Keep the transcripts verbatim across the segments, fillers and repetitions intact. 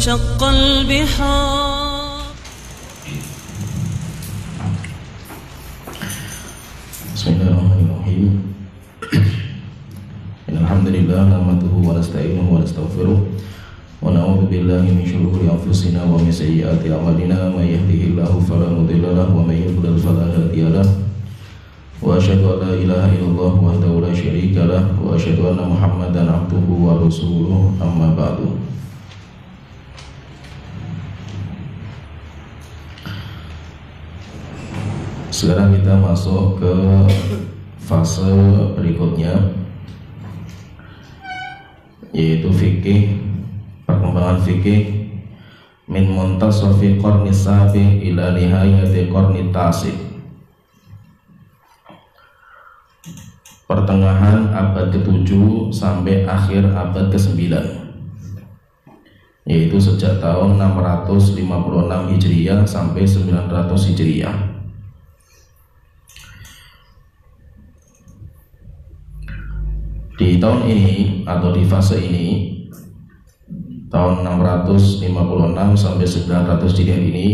وانشق البحار. بسم الله الرحمن الرحيم. إن الحمد لله نحمده ونستعينه ونستغفره ونعوذ بالله من شرور أنفسنا ومن سيئات أعمالنا. من يهده الله فلا مضل له ومن يضلل فلا هادي له. وأشهد أن لا إله إلا الله وحده لا شريك له وأشهد أن محمدا عبده ورسوله. أما بعد. Sekarang kita masuk ke fase berikutnya, yaitu fikih, perkembangan fikih min muntasafi qarni sabi ila nihayati qarni tasib, pertengahan abad ketujuh sampai akhir abad kesembilan, yaitu sejak tahun enam ratus lima puluh enam Hijriah sampai sembilan ratus Hijriah. Di tahun ini atau di fase ini, tahun enam ratus lima puluh enam sampai sembilan ratus Hijriah ini,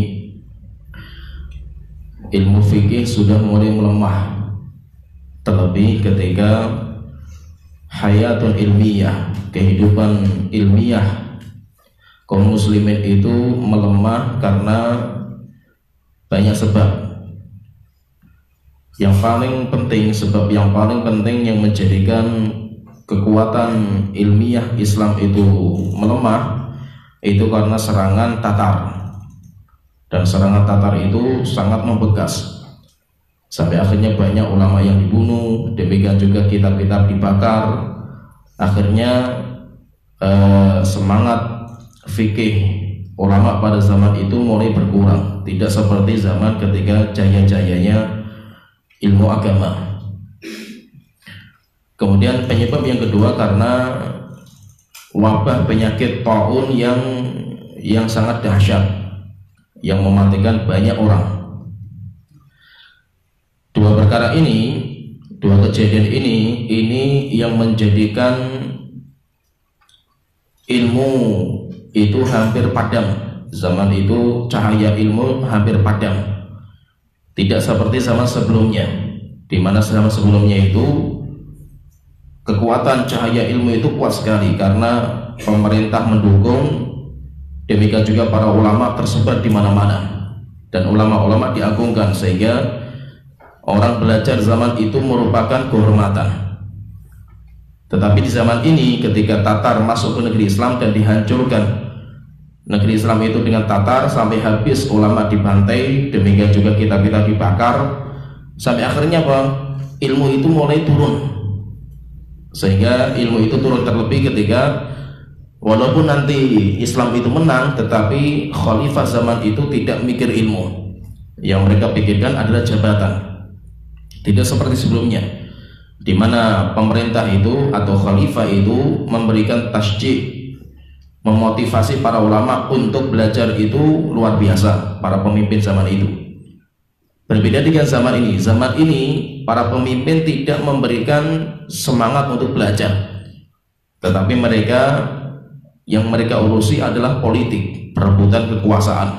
ilmu fikih sudah mulai melemah, terlebih ketika hayatun ilmiah, kehidupan ilmiah kaum muslimin itu melemah karena banyak sebab. Yang paling penting, sebab yang paling penting yang menjadikan kekuatan ilmiah Islam itu melemah, itu karena serangan Tatar, dan serangan Tatar itu sangat membekas sampai akhirnya banyak ulama yang dibunuh, demikian juga kitab-kitab dibakar. Akhirnya eh, semangat fikih ulama pada zaman itu mulai berkurang, tidak seperti zaman ketika jaya-jayanya ilmu agama. Kemudian penyebab yang kedua karena wabah penyakit taun yang yang sangat dahsyat, yang mematikan banyak orang. Dua perkara ini, dua kejadian ini, ini yang menjadikan ilmu itu hampir padam. Zaman itu cahaya ilmu hampir padam, tidak seperti zaman sebelumnya, di mana zaman sebelumnya itu kekuatan cahaya ilmu itu kuat sekali karena pemerintah mendukung, demikian juga para ulama tersebar di mana-mana dan ulama-ulama diagungkan, sehingga orang belajar zaman itu merupakan kehormatan. Tetapi di zaman ini ketika Tatar masuk ke negeri Islam dan dihancurkan negeri Islam itu dengan Tatar sampai habis, ulama dibantai, demikian juga kitab-kitab dibakar, sampai akhirnya apa? Ilmu itu mulai turun. Sehingga ilmu itu turun, terlebih ketika walaupun nanti Islam itu menang, tetapi khalifah zaman itu tidak mikir ilmu. Yang mereka pikirkan adalah jabatan. Tidak seperti sebelumnya, di mana pemerintah itu atau khalifah itu memberikan tasjid, memotivasi para ulama untuk belajar itu luar biasa, para pemimpin zaman itu. Berbeda dengan zaman ini. Zaman ini para pemimpin tidak memberikan semangat untuk belajar, tetapi mereka yang mereka urusi adalah politik, perebutan kekuasaan.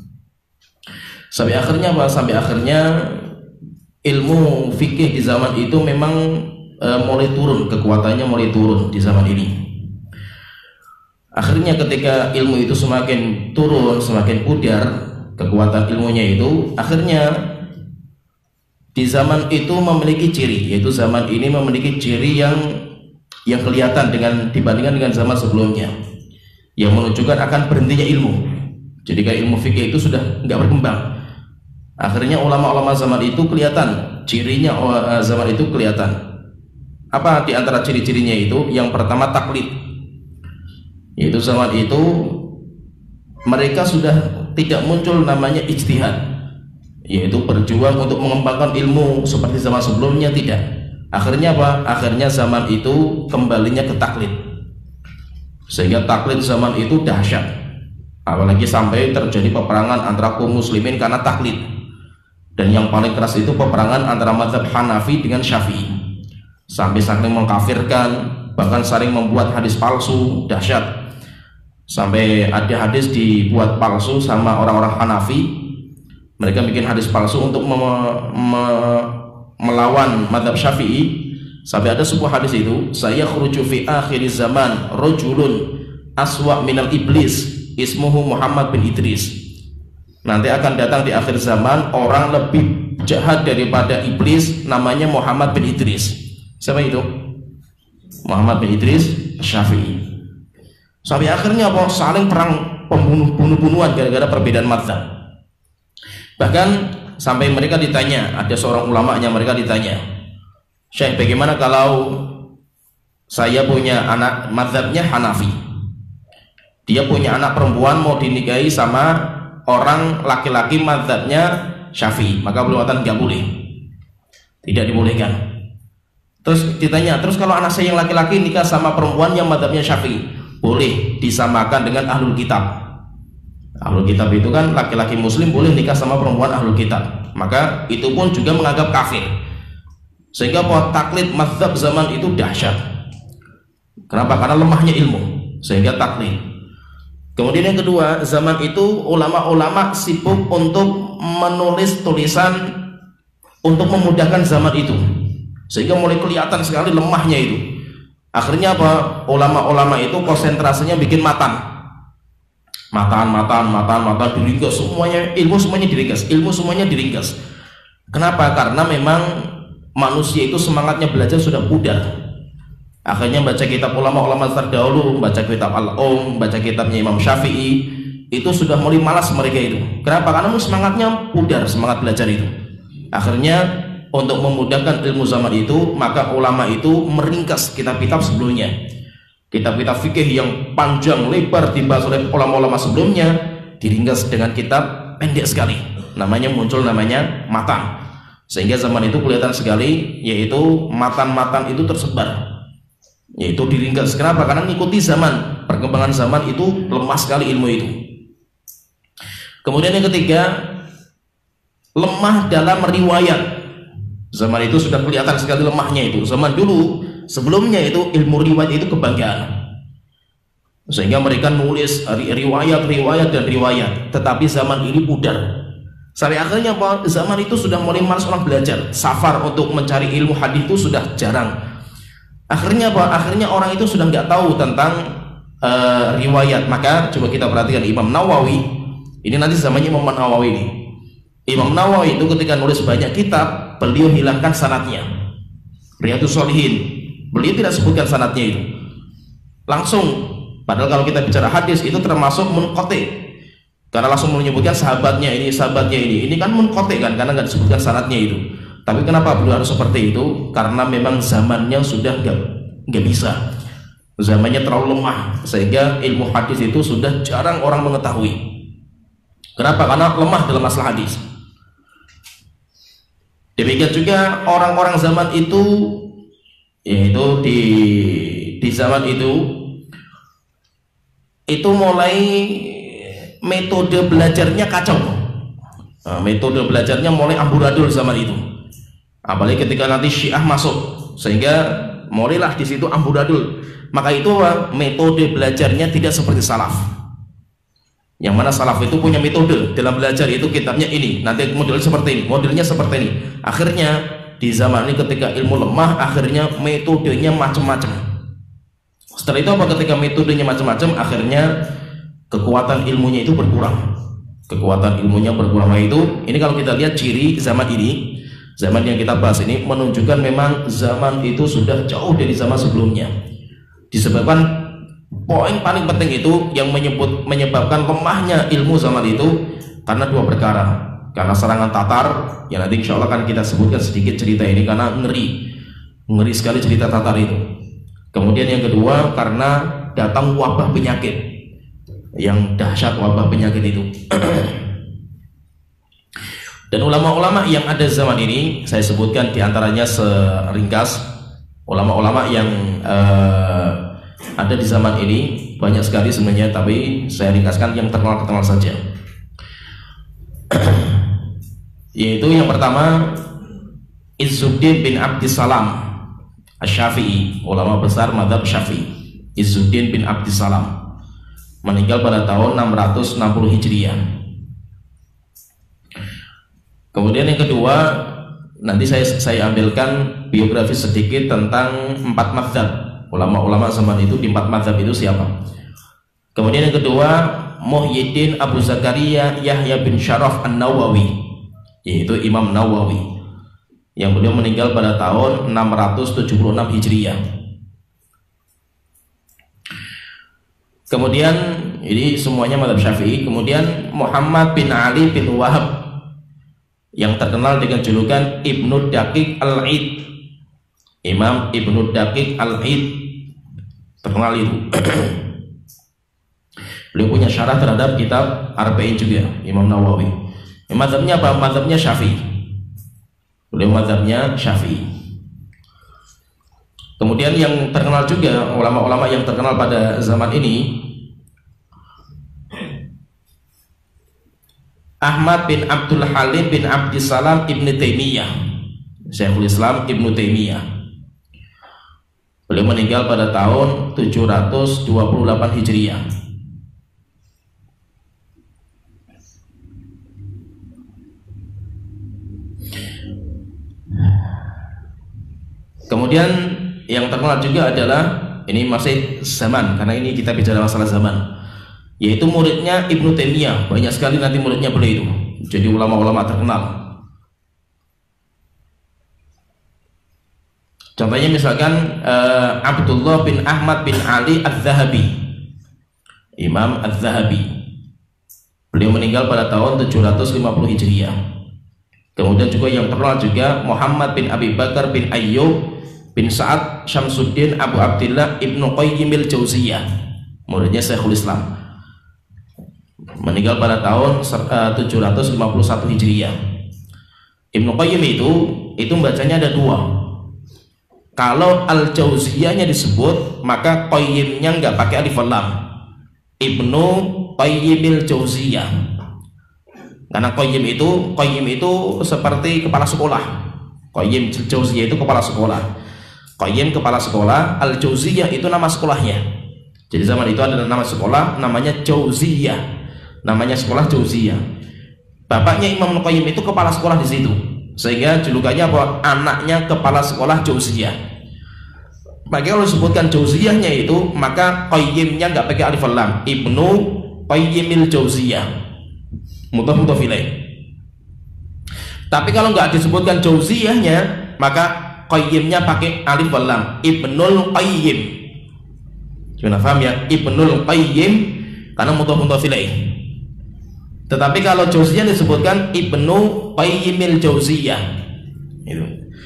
Sampai akhirnya apa? Sampai akhirnya ilmu fikih di zaman itu memang e, mulai turun, kekuatannya mulai turun di zaman ini. Akhirnya ketika ilmu itu semakin turun, semakin pudar kekuatan ilmunya itu, akhirnya di zaman itu memiliki ciri, yaitu zaman ini memiliki ciri yang yang kelihatan dengan dibandingkan dengan zaman sebelumnya, yang menunjukkan akan berhentinya ilmu. Jadi kayak ilmu fikih itu sudah nggak berkembang. Akhirnya ulama-ulama zaman itu kelihatan cirinya, zaman itu kelihatan. Apa di antara ciri-cirinya itu? Yang pertama taklid, yaitu zaman itu mereka sudah tidak muncul namanya ijtihad, yaitu berjuang untuk mengembangkan ilmu seperti zaman sebelumnya, tidak. Akhirnya apa? Akhirnya zaman itu kembalinya ke taklid, sehingga taklid zaman itu dahsyat, apalagi sampai terjadi peperangan antara kaum muslimin karena taklid. Dan yang paling keras itu peperangan antara mazhab Hanafi dengan Syafi'i, sampai saling mengkafirkan, bahkan saling membuat hadis palsu, dahsyat. Sampai ada hadis dibuat palsu sama orang-orang Hanafi. Mereka bikin hadis palsu untuk me me melawan mazhab Syafi'i. Sampai ada sebuah hadis itu, saya khuruju fi akhir zaman rajulun aswa minal iblis ismuhu Muhammad bin Idris. Nanti akan datang di akhir zaman orang lebih jahat daripada iblis, namanya Muhammad bin Idris. Siapa itu? Muhammad bin Idris Syafi'i. Sampai akhirnya apa? Saling perang, pembunuh-bunuhan gara-gara perbedaan mazhab. Bahkan sampai mereka ditanya, ada seorang ulamanya, mereka ditanya, Syekh, bagaimana kalau saya punya anak mazhabnya Hanafi, dia punya anak perempuan mau dinikahi sama orang laki-laki mazhabnya Syafi'i, maka beliau katakan nggak boleh, tidak dibolehkan. Terus ditanya, terus kalau anak saya yang laki-laki nikah sama perempuan yang mazhabnya Syafi'i, boleh, disamakan dengan ahlul kitab. Ahlul kitab itu kan laki-laki muslim boleh nikah sama perempuan ahlul kitab, maka itu pun juga menganggap kafir. Sehingga bahwa taklid mazhab zaman itu dahsyat. Kenapa? Karena lemahnya ilmu, sehingga taklid. Kemudian yang kedua, zaman itu ulama-ulama sibuk untuk menulis tulisan untuk memudahkan zaman itu, sehingga mulai kelihatan sekali lemahnya itu. Akhirnya apa? Ulama-ulama itu konsentrasinya bikin matan, matan, matan, matan, matan, diringkas semuanya, ilmu semuanya diringkas, ilmu semuanya diringkas. Kenapa? Karena memang manusia itu semangatnya belajar sudah pudar. Akhirnya baca kitab ulama-ulama terdahulu, baca kitab Al-Um, baca kitabnya Imam Syafi'i, itu sudah mulai malas mereka itu. Kenapa? Karena semangatnya pudar, semangat belajar itu. Akhirnya untuk memudahkan ilmu zaman itu, maka ulama itu meringkas kitab-kitab sebelumnya. Kitab-kitab fikih yang panjang lebar dibahas oleh ulama-ulama sebelumnya diringkas dengan kitab pendek sekali. Namanya muncul namanya matan. Sehingga zaman itu kelihatan sekali, yaitu matan-matan itu tersebar, yaitu diringkas. Kenapa? Karena mengikuti zaman, perkembangan zaman itu lemah sekali ilmu itu. Kemudian yang ketiga, lemah dalam riwayat. Zaman itu sudah kelihatan sekali lemahnya itu. Zaman dulu sebelumnya itu ilmu riwayat itu kebanggaan, sehingga mereka nulis riwayat-riwayat dan riwayat. Tetapi zaman ini pudar. Sampai akhirnya apa? Zaman itu sudah mulai malas orang belajar. Safar untuk mencari ilmu hadis itu sudah jarang. Akhirnya apa? Akhirnya orang itu sudah nggak tahu tentang uh, riwayat. Maka coba kita perhatikan Imam Nawawi. Ini nanti zamannya Imam Nawawi ini. Imam Nawawi itu ketika nulis banyak kitab, beliau hilangkan sanadnya. Riyadhus Shalihin, beliau tidak sebutkan sanadnya itu. Langsung. Padahal kalau kita bicara hadis itu termasuk munqati. Karena langsung menyebutkan sahabatnya ini, sahabatnya ini, ini kan munqati kan, karena nggak disebutkan syaratnya itu. Tapi kenapa beliau harus seperti itu? Karena memang zamannya sudah nggak nggak bisa, zamannya terlalu lemah, sehingga ilmu hadis itu sudah jarang orang mengetahui. Kenapa? Karena lemah dalam masalah hadis. Demikian juga orang-orang zaman itu, yaitu di di zaman itu, itu mulai metode belajarnya kacau. Nah, metode belajarnya mulai amburadul zaman itu. Apalagi ketika nanti Syiah masuk, sehingga mulailah di situ amburadul. Maka itu metode belajarnya tidak seperti salaf. Yang mana salaf itu punya metode dalam belajar, itu kitabnya ini, nanti modelnya seperti ini, modelnya seperti ini. Akhirnya di zaman ini ketika ilmu lemah, akhirnya metodenya macam-macam. Setelah itu apa? Ketika metodenya macam-macam, akhirnya kekuatan ilmunya itu berkurang. Kekuatan ilmunya berkurang. Nah itu, ini kalau kita lihat ciri zaman ini, zaman yang kita bahas ini menunjukkan memang zaman itu sudah jauh dari zaman sebelumnya. Disebabkan poin paling penting itu yang menyebut menyebabkan lemahnya ilmu zaman itu karena dua perkara. Karena serangan Tatar, ya nanti insya Allah akan kita sebutkan sedikit cerita ini karena ngeri, ngeri sekali cerita Tatar itu. Kemudian yang kedua karena datang wabah penyakit yang dahsyat, wabah penyakit itu. Dan ulama-ulama yang ada zaman ini saya sebutkan diantaranya seringkas. Ulama-ulama yang uh, ada di zaman ini banyak sekali sebenarnya, tapi saya ringkaskan yang terkenal-terkenal saja. Yaitu yang pertama Izzuddin bin Abdissalam Asy-Syafi'i, ulama besar mazhab Syafi'i. Izzuddin bin Abdissalam. meninggal pada tahun enam ratus enam puluh Hijriah. Kemudian yang kedua, nanti saya saya ambilkan biografi sedikit tentang empat mazhab, ulama-ulama zaman itu di empat mazhab itu siapa. Kemudian yang kedua, Muhyiddin Abu Zakaria Yahya bin Syaraf An-Nawawi, yaitu Imam Nawawi, yang beliau meninggal pada tahun enam ratus tujuh puluh enam Hijriah. Kemudian ini semuanya mazhab Syafi'i. Kemudian Muhammad bin Ali bin Wahab, yang terkenal dengan julukan Ibnu Daqiq Al-Id, Imam Ibnu Daqiq Al-Id, terkenal itu. Beliau punya syarah terhadap kitab Arba'in juga, Imam Nawawi. Mazhabnya apa? Mazhabnya Syafi'i. Beliau mazhabnya Syafi'i. Kemudian yang terkenal juga, ulama-ulama yang terkenal pada zaman ini, Ahmad bin Abdul Halim bin Abdissalam Ibnu Taimiyah, Syekhul Islam Ibnu Taimiyah. Beliau meninggal pada tahun tujuh ratus dua puluh delapan Hijriah. Kemudian yang terkenal juga adalah, ini masih zaman, karena ini kita bicara masalah zaman, yaitu muridnya Ibnu Taimiyah. Banyak sekali nanti muridnya beliau itu jadi ulama-ulama terkenal. Contohnya misalkan uh, Abdullah bin Ahmad bin Ali Az-Zahabi, Imam Az-Zahabi. Beliau meninggal pada tahun tujuh ratus lima puluh Hijriah. Kemudian juga yang terkenal juga Muhammad bin Abi Bakar bin Ayyub bin Sa'ad Syamsuddin Abu Abdillah Ibnu Qayyim al-Jauziyah, muridnya Syekhul Islam, meninggal pada tahun tujuh ratus lima puluh satu Hijriah. Ibnu Qayyim itu itu bacanya ada dua. Kalau al-Jauziyahnya disebut, maka Qayyimnya nggak pakai alif lam, Ibnu Qayyimil Jauziyah. Karena Qayyim itu Qayyim itu seperti kepala sekolah. Qayyim Jauziyah itu kepala sekolah. Qayyim kepala sekolah, al-Jauziyah itu nama sekolahnya. Jadi zaman itu ada nama sekolah namanya Jauziyah. Namanya sekolah Jauziyah. Bapaknya Imam Qayyim itu kepala sekolah di situ, sehingga julukannya apa? Anaknya kepala sekolah Jauziyah. Maka kalau disebutkan Jauziyahnya itu, maka Qayyimnya nggak pakai alif lam, Ibnu Qayyimil Jauziyah, mudhaf mudhaf ilaih. Tapi kalau nggak disebutkan Jauziyahnya, maka Qayyimnya pakai alif lam, Ibnul Qayyim. Gimana, paham ya? Ibnul Qayyim karena mudhaf mudhaf ilaih. Tetapi kalau Jauziyah disebutkan Ibnu Qayyimil Jauziyah. Itu.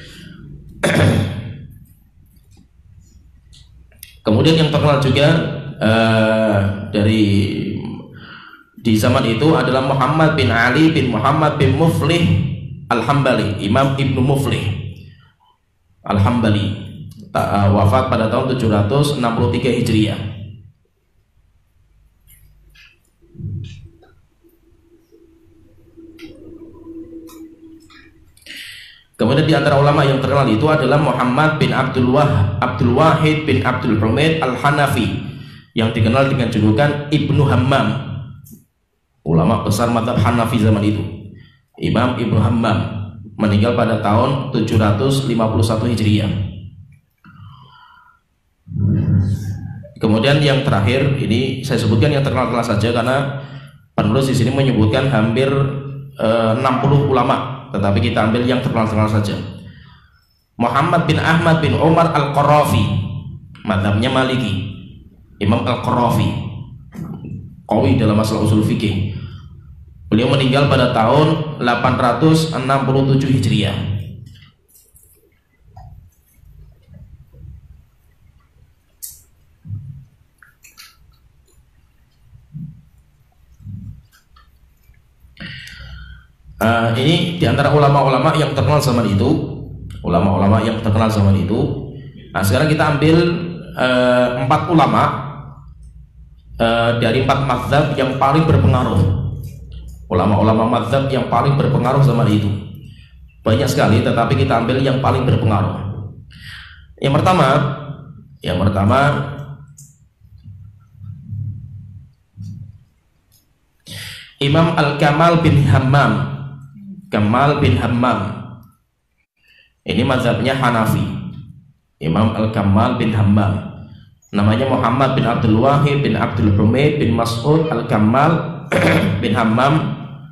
Kemudian yang terkenal juga uh, dari di zaman itu adalah Muhammad bin Ali bin Muhammad bin Muflih Al-Hambali, Imam Ibnu Muflih Al-Hambali, uh, wafat pada tahun tujuh ratus enam puluh tiga Hijriah. Kemudian di antara ulama yang terkenal itu adalah Muhammad bin Abdul Wah, Abdul Wahid bin Abdul Humaid Al-Hanafi, yang dikenal dengan julukan Ibnu Hammam, ulama besar mazhab Hanafi zaman itu. Imam Ibnu Hammam meninggal pada tahun tujuh ratus lima puluh satu Hijriah. Kemudian yang terakhir, ini saya sebutkan yang terkenal-terkenal saja karena penulis di sini menyebutkan hampir eh, enam puluh ulama, tetapi kita ambil yang terkenal-terkenal saja. Muhammad bin Ahmad bin Umar Al-Qarafi, mazhabnya Maliki, Imam Al-Qarafi, qawi dalam masalah usul fikih. Beliau meninggal pada tahun delapan ratus enam puluh tujuh Hijriah. Uh, ini diantara ulama-ulama yang terkenal zaman itu, ulama-ulama yang terkenal zaman itu. Nah, sekarang kita ambil uh, empat ulama uh, dari empat mazhab yang paling berpengaruh. Ulama-ulama mazhab yang paling berpengaruh zaman itu banyak sekali, tetapi kita ambil yang paling berpengaruh. Yang pertama, yang pertama Imam Al-Kamal bin Hammam. Kamal bin Hammam ini mazhabnya Hanafi. Imam Al-Kamal bin Hammam, namanya Muhammad bin Abdul Wahid bin Abdul Humaid bin Mas'ud Al-Kamal bin Hammam.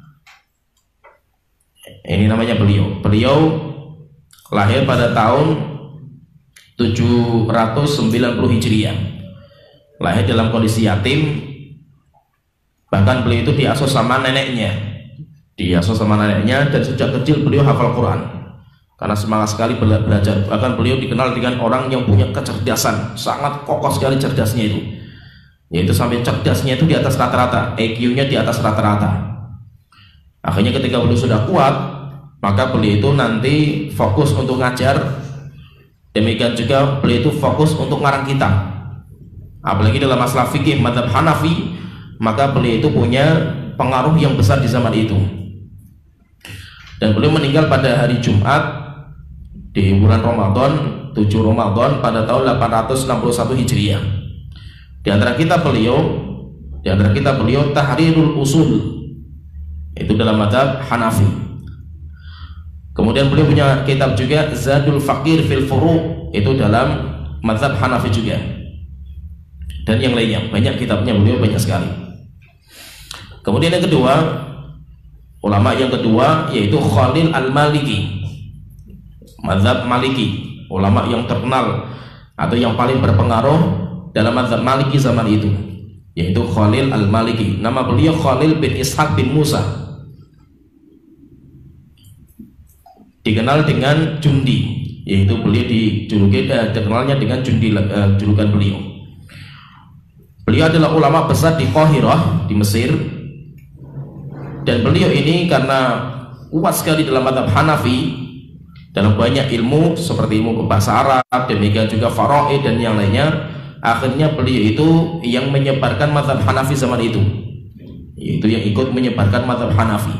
Ini namanya beliau. Beliau lahir pada tahun tujuh ratus sembilan puluh Hijriah. Lahir dalam kondisi yatim. Bahkan beliau itu diasuh sama neneknya. Diasuh sama neneknya dan sejak kecil beliau hafal Quran. Karena semangat sekali bela belajar. Bahkan beliau dikenal dengan orang yang punya kecerdasan, sangat kokoh sekali cerdasnya itu. Yaitu sampai cerdasnya itu di atas rata-rata, I Q-nya di atas rata-rata. Akhirnya ketika beliau sudah kuat, maka beliau itu nanti fokus untuk ngajar. Demikian juga beliau itu fokus untuk ngarang kitab. Apalagi dalam masalah fikih mazhab Hanafi, maka beliau itu punya pengaruh yang besar di zaman itu. Dan beliau meninggal pada hari Jumat di bulan Ramadan, tujuh Ramadan pada tahun delapan ratus enam puluh satu Hijriah. Di antara kitab beliau, di antara kitab beliau Tahrirul Usul, itu dalam mazhab Hanafi. Kemudian beliau punya kitab juga Zadul Faqir fil Furu', itu dalam mazhab Hanafi juga. Dan yang lainnya, banyak kitabnya beliau, banyak sekali. Kemudian yang kedua, ulama yang kedua yaitu Khalil Al-Maliki, mazhab Maliki, ulama yang terkenal atau yang paling berpengaruh dalam mazhab Maliki zaman itu, yaitu Khalil Al-Maliki. Nama beliau Khalil bin Ishaq bin Musa, dikenal dengan Jundi, yaitu beliau dijuluki eh, terkenalnya dengan Jundi, eh, julukan beliau. Beliau adalah ulama besar di Qahirah di Mesir. Dan beliau ini karena kuat sekali dalam mazhab Hanafi, dalam banyak ilmu seperti ilmu bahasa Arab, demikian juga faraid dan yang lainnya, akhirnya beliau itu yang menyebarkan mazhab Hanafi zaman itu, yaitu yang ikut menyebarkan mazhab Hanafi.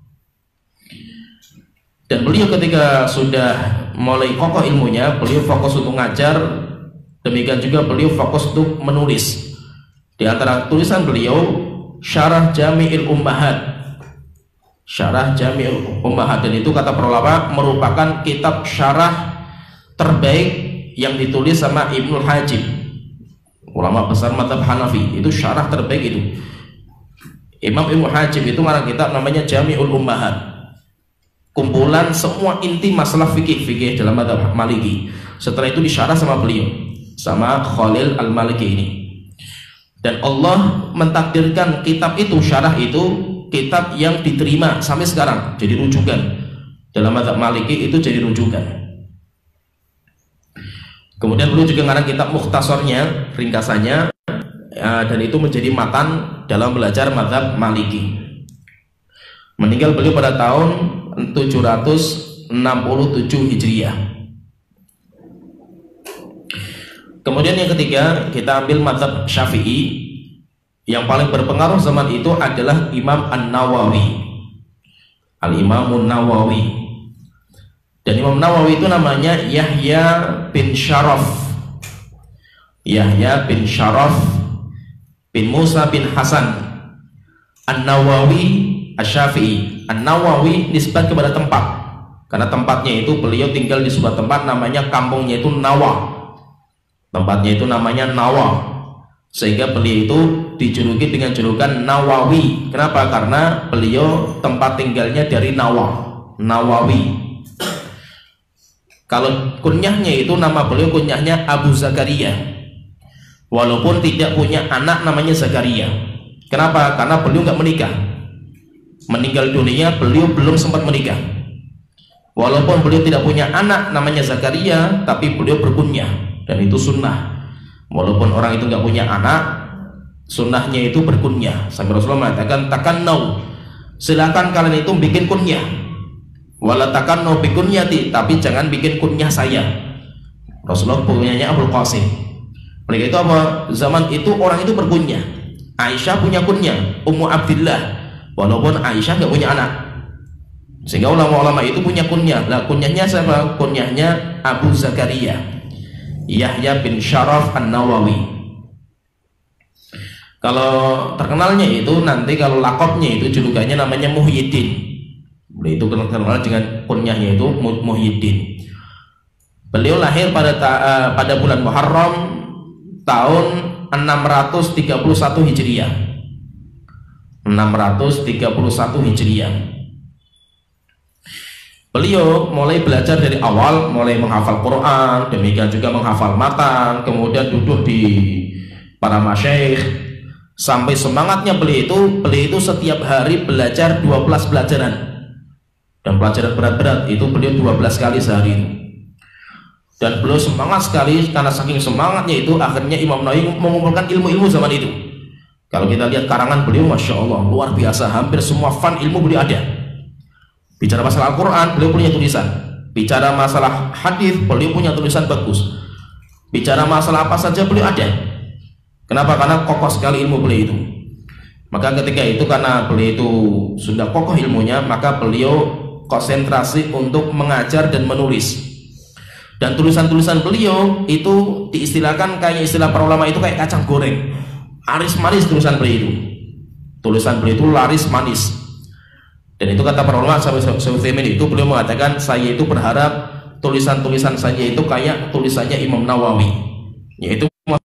Dan beliau ketika sudah mulai kokoh ilmunya, beliau fokus untuk ngajar, demikian juga beliau fokus untuk menulis. Di antara tulisan beliau Syarah Jami'il Ummahat, Syarah Jami'ul Ummahat, dan itu kata para ulama merupakan kitab syarah terbaik yang ditulis sama Ibnul Hajib, ulama besar mazhab Hanafi. Itu syarah terbaik itu. Imam Ibnul Hajib itu ngarang kitab namanya Jami'ul Ummahat, kumpulan semua inti masalah fikih-fikih dalam mazhab Maliki. Setelah itu disyarah sama beliau, sama Khalil Al-Maliki ini. Dan Allah mentakdirkan kitab itu, syarah itu kitab yang diterima sampai sekarang, jadi rujukan dalam mazhab Maliki, itu jadi rujukan. Kemudian beliau juga ngarang kitab mukhtasarnya, ringkasannya, dan itu menjadi matan dalam belajar mazhab Maliki. Meninggal beliau pada tahun tujuh ratus enam puluh tujuh Hijriah. Kemudian yang ketiga, kita ambil mazhab Syafi'i. Yang paling berpengaruh zaman itu adalah Imam An-Nawawi, Al-Imam An-Nawawi. Dan Imam Nawawi itu namanya Yahya bin Syaraf, Yahya bin Syaraf bin Musa bin Hasan An-Nawawi Asy-Syafi'i. An-Nawawi nisbat kepada tempat, karena tempatnya itu beliau tinggal di sebuah tempat namanya, kampungnya itu Nawa, tempatnya itu namanya Nawa, sehingga beliau itu dijuluki dengan julukan Nawawi. Kenapa? Karena beliau tempat tinggalnya dari Nawa, Nawawi. Kalau kunyahnya itu, nama beliau kunyahnya Abu Zakaria, walaupun tidak punya anak namanya Zakaria. Kenapa? Karena beliau nggak menikah, meninggal dunia beliau belum sempat menikah. Walaupun beliau tidak punya anak namanya Zakaria, tapi beliau berkunyah, dan itu sunnah. Walaupun orang itu nggak punya anak, sunnahnya itu berkunyah. Sampai Rasulullah mengatakan, takannau, silakan kalian itu bikin kunyah, wala takannau bikunyati, tapi jangan bikin kunyah saya. Rasulullah punyanya Abul Qasim. Mereka itu apa? Zaman itu orang itu berkunyah. Aisyah punya kunyah Ummu Abdillah, walaupun Aisyah nggak punya anak. Sehingga ulama-ulama itu punya kunyah. Nah, kunyahnya siapa? Kunyahnya Abu Zakaria, Yahya bin Syaraf An-Nawawi. Kalau terkenalnya itu nanti kalau lakopnya itu julukannya namanya Muhyiddin. Beliau itu terkenal dengan kunyahnya itu Muhyiddin. Beliau lahir pada uh, pada bulan Muharram tahun enam ratus tiga puluh satu Hijriah. enam ratus tiga puluh satu Hijriah. Beliau mulai belajar dari awal, mulai menghafal Quran, demikian juga menghafal matan, kemudian duduk di para masyayikh, sampai semangatnya beliau itu, beliau itu setiap hari belajar dua belas pelajaran, dan pelajaran berat-berat itu beliau dua belas kali sehari itu. Dan beliau semangat sekali, karena saking semangatnya itu akhirnya Imam Nawawi mengumpulkan ilmu-ilmu zaman itu. Kalau kita lihat karangan beliau, Masya Allah, luar biasa, hampir semua fan ilmu beliau ada. Bicara masalah Al-Quran, beliau punya tulisan. Bicara masalah hadis, beliau punya tulisan bagus. Bicara masalah apa saja beliau ada. Kenapa? Karena kokoh sekali ilmu beliau itu. Maka ketika itu karena beliau itu sudah kokoh ilmunya, maka beliau konsentrasi untuk mengajar dan menulis. Dan tulisan-tulisan beliau itu diistilahkan kayak istilah para ulama itu kayak kacang goreng, laris manis tulisan beliau itu. Tulisan beliau itu laris manis. Dan itu kata para ulama, Syaikhul itu beliau mengatakan, saya itu berharap tulisan-tulisan saya itu kayak tulisannya Imam Nawawi, yaitu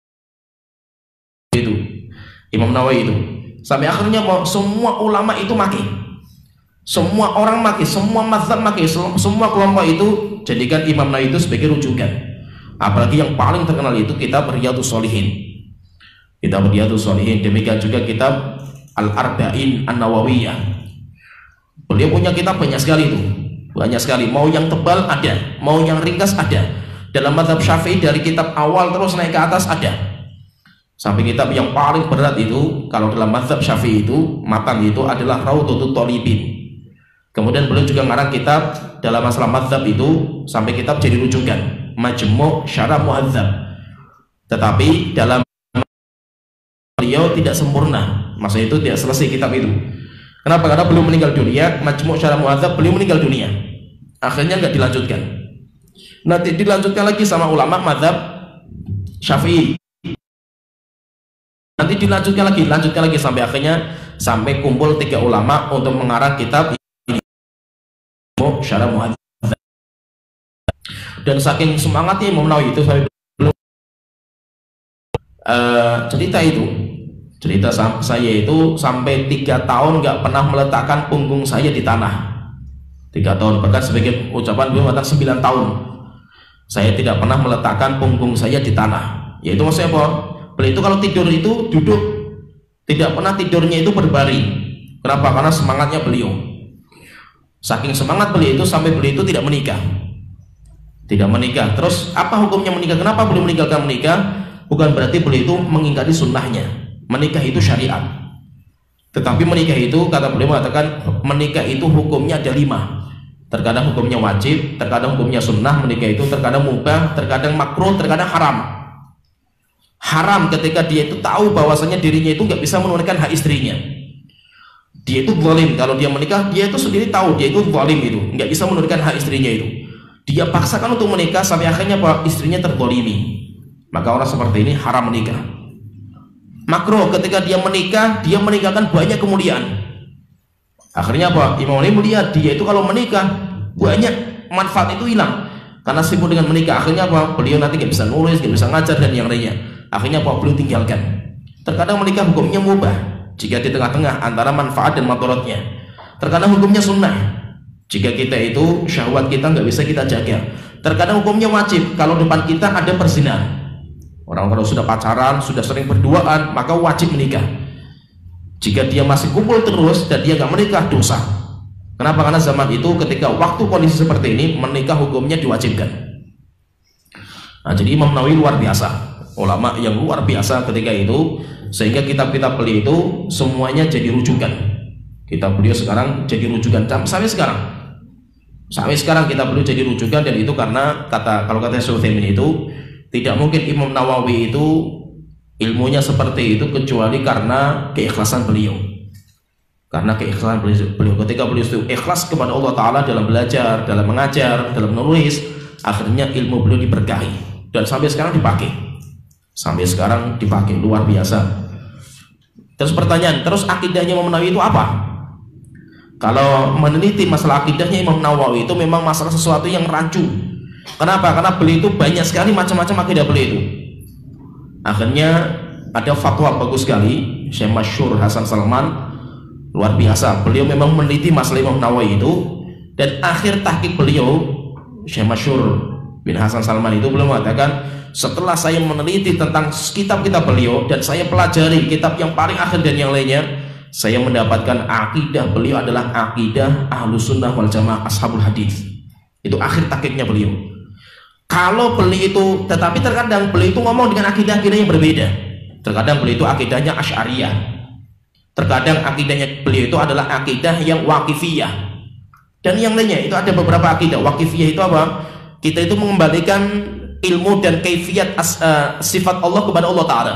itu Imam Nawawi itu. Sampai akhirnya semua ulama itu maki, semua orang maki, semua mazhab maki, semua kelompok itu jadikan Imam Nawawi itu sebagai rujukan. Apalagi yang paling terkenal itu kitab Riyadhus Shalihin. Kitab Riyadhus Shalihin, demikian juga kitab Al-Arba'in An-Nawawiyah. Beliau punya kitab banyak sekali itu, banyak sekali. Mau yang tebal ada, mau yang ringkas ada. Dalam mazhab Syafi'i dari kitab awal terus naik ke atas ada. Sampai kitab yang paling berat itu, kalau dalam mazhab Syafi'i itu, matan itu adalah Raudhatut Thalibin. Kemudian beliau juga ngarang kitab dalam masalah mazhab itu, sampai kitab jadi rujukan, Majmu' Syarah Muhadzab. Tetapi dalam beliau tidak sempurna, masa itu tidak selesai kitab itu. Kenapa? Karena beliau meninggal dunia, Majmu' Syarah Muhadzab beliau meninggal dunia. Akhirnya nggak dilanjutkan. Nanti dilanjutkan lagi sama ulama mazhab Syafi'i. Nanti dilanjutkan lagi, lanjutkan lagi sampai akhirnya sampai kumpul tiga ulama untuk mengarang kitab ini, Majmu' Syarah Muhadzab. Dan saking semangatnya Imam Nawawi itu sampai belum uh, cerita itu. Cerita saya itu sampai tiga tahun nggak pernah meletakkan punggung saya di tanah. Tiga tahun, bahkan sebagai ucapan beliau mengatakan sembilan tahun saya tidak pernah meletakkan punggung saya di tanah. Yaitu maksudnya apa? Beliau itu kalau tidur itu duduk, tidak pernah tidurnya itu berbaring. Kenapa? Karena semangatnya beliau. Saking semangat beliau itu sampai beliau itu tidak menikah. Tidak menikah. Terus apa hukumnya menikah? Kenapa beliau meninggalkan menikah? Bukan berarti beliau itu mengingkari sunnahnya. Menikah itu syariat, tetapi menikah itu kata beliau mengatakan menikah itu hukumnya ada lima. Terkadang hukumnya wajib, terkadang hukumnya sunnah. Menikah itu terkadang mubah, terkadang makruh, terkadang haram. Haram ketika dia itu tahu bahwasanya dirinya itu nggak bisa menunaikan hak istrinya. Dia itu zalim kalau dia menikah, dia itu sendiri tahu dia itu zalim itu, nggak bisa menunaikan hak istrinya itu. Dia paksakan untuk menikah sampai akhirnya apa? Istrinya terzalimi. Maka orang seperti ini haram menikah. Makruh ketika dia menikah, dia meninggalkan banyak kemuliaan. Akhirnya apa? Imam Nawawi melihat dia itu kalau menikah banyak manfaat itu hilang karena sibuk dengan menikah. Akhirnya apa? Beliau nanti nggak bisa nulis, nggak bisa ngajar dan yang lainnya. Akhirnya apa? Beliau tinggalkan. Terkadang menikah hukumnya mubah jika di tengah-tengah antara manfaat dan madaratnya. Terkadang hukumnya sunnah jika kita itu syahwat kita nggak bisa kita jaga. Terkadang hukumnya wajib kalau depan kita ada perzinahan. Orang kalau sudah pacaran, sudah sering berduaan, maka wajib menikah. Jika dia masih kumpul terus dan dia nggak menikah, dosa. Kenapa? Karena zaman itu ketika waktu kondisi seperti ini, menikah hukumnya diwajibkan. Nah, jadi Imam Nawawi luar biasa, ulama yang luar biasa ketika itu, sehingga kitab-kitab beliau itu semuanya jadi rujukan. Kitab beliau sekarang jadi rujukan sampai sekarang. Sampai sekarang kitab beliau jadi rujukan, dan itu karena kata kalau kata Syaikhul itu tidak mungkin Imam Nawawi itu ilmunya seperti itu kecuali karena keikhlasan beliau. Karena keikhlasan beliau, ketika beliau itu ikhlas kepada Allah Ta'ala dalam belajar, dalam mengajar, dalam menulis, akhirnya ilmu beliau diberkahi dan sampai sekarang dipakai. Sampai sekarang dipakai, luar biasa. Terus pertanyaan, terus akidahnya Imam Nawawi itu apa? Kalau meneliti masalah akidahnya Imam Nawawi itu memang masalah sesuatu yang rancu. Kenapa? Karena beliau itu banyak sekali macam-macam akidah beliau itu. Akhirnya ada fatwa bagus sekali, Syekh Masyhur Hasan Salman, luar biasa. Beliau memang meneliti masalah Imam Nawawi itu, dan akhir tahqiq beliau, Syekh Masyhur bin Hasan Salman itu beliau mengatakan, setelah saya meneliti tentang kitab-kitab beliau dan saya pelajari kitab yang paling akhir dan yang lainnya, saya mendapatkan akidah beliau adalah akidah Ahlus Sunnah wal Jamaah Ashabul Hadis. Itu akhir tahqiqnya beliau. Kalau beliau itu, tetapi terkadang beliau itu ngomong dengan akidah-akidah yang berbeda. Terkadang beliau itu akidahnya Asy'ariyah. Terkadang akidahnya beliau itu adalah akidah yang Waqifiyah. Dan yang lainnya itu ada beberapa akidah. Waqifiyah itu apa? Kita itu mengembalikan ilmu dan kaifiat as, uh, sifat Allah kepada Allah Ta'ala.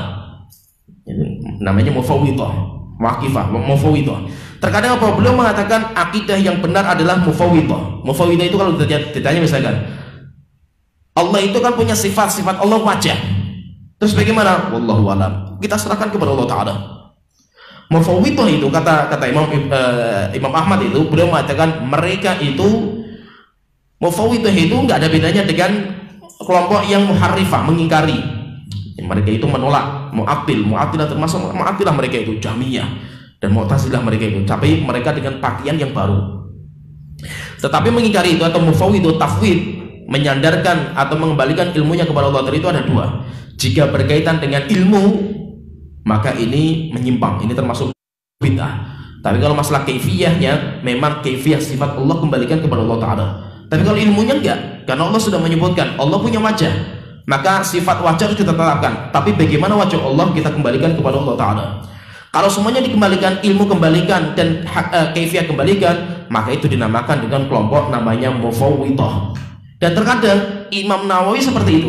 Namanya mufawwidhah. Waqifah, mufawwidhah. Terkadang apa? Beliau mengatakan akidah yang benar adalah mufawwidhah. Mufawwidhah itu kalau ditanya misalkan, Allah itu kan punya sifat-sifat Allah wajah. Terus bagaimana? Wallahu a'lam. Kita serahkan kepada Allah Ta'ala. Mufawwidhah itu kata kata Imam uh, Imam Ahmad itu, beliau mengatakan mereka itu mufawwidhah itu nggak ada bedanya dengan kelompok yang muharrifah, mengingkari. Mereka itu menolak Mu'attil, Mu'attilah termasuk Mu'attilah mereka itu, Jahmiyah dan Mu'tazilah mereka itu, tapi mereka dengan pakaian yang baru. Tetapi mengingkari itu atau mufawwidhah tafwid, menyandarkan atau mengembalikan ilmunya kepada Allah Ta'ala itu ada dua. Jika berkaitan dengan ilmu, maka ini menyimpang, ini termasuk bid'ah. Tapi kalau masalah kaifiyahnya, memang kaifiyah sifat Allah kembalikan kepada Allah Ta'ala. Tapi kalau ilmunya enggak, karena Allah sudah menyebutkan Allah punya wajah, maka sifat wajah harus kita tetapkan. Tapi bagaimana wajah Allah kita kembalikan kepada Allah Ta'ala. Kalau semuanya dikembalikan, ilmu kembalikan dan uh, kaifiyah kembalikan, maka itu dinamakan dengan kelompok namanya mufawwidhah. Dan terkadang Imam Nawawi seperti itu.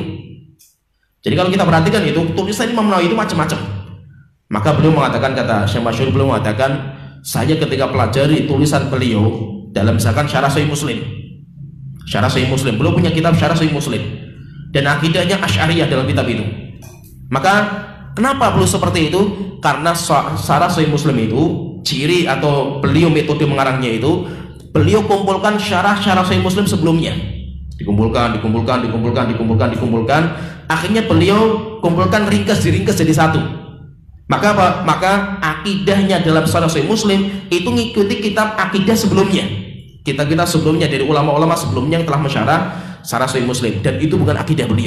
Jadi kalau kita perhatikan itu, tulisan Imam Nawawi itu macam-macam. Maka beliau mengatakan, kata Syekh Masyhur, beliau mengatakan, saya ketika pelajari tulisan beliau dalam misalkan Syarah Sahih Muslim, Syarah Sahih Muslim, beliau punya kitab Syarah Sahih Muslim, dan akidahnya Asy'ariyah dalam kitab itu. Maka kenapa beliau seperti itu? Karena Syarah Sahih Muslim itu ciri atau beliau metode mengarangnya itu, beliau kumpulkan syarah-syarah Sahih Muslim sebelumnya. Dikumpulkan, dikumpulkan, dikumpulkan, dikumpulkan, dikumpulkan. Akhirnya beliau kumpulkan ringkas, diringkas jadi satu. Maka apa? Maka akidahnya dalam Syarah Sahih Muslim itu mengikuti kitab akidah sebelumnya. Kitab-kitab sebelumnya dari ulama-ulama sebelumnya yang telah mensyarah Syarah Sahih Muslim, dan itu bukan akidah beliau.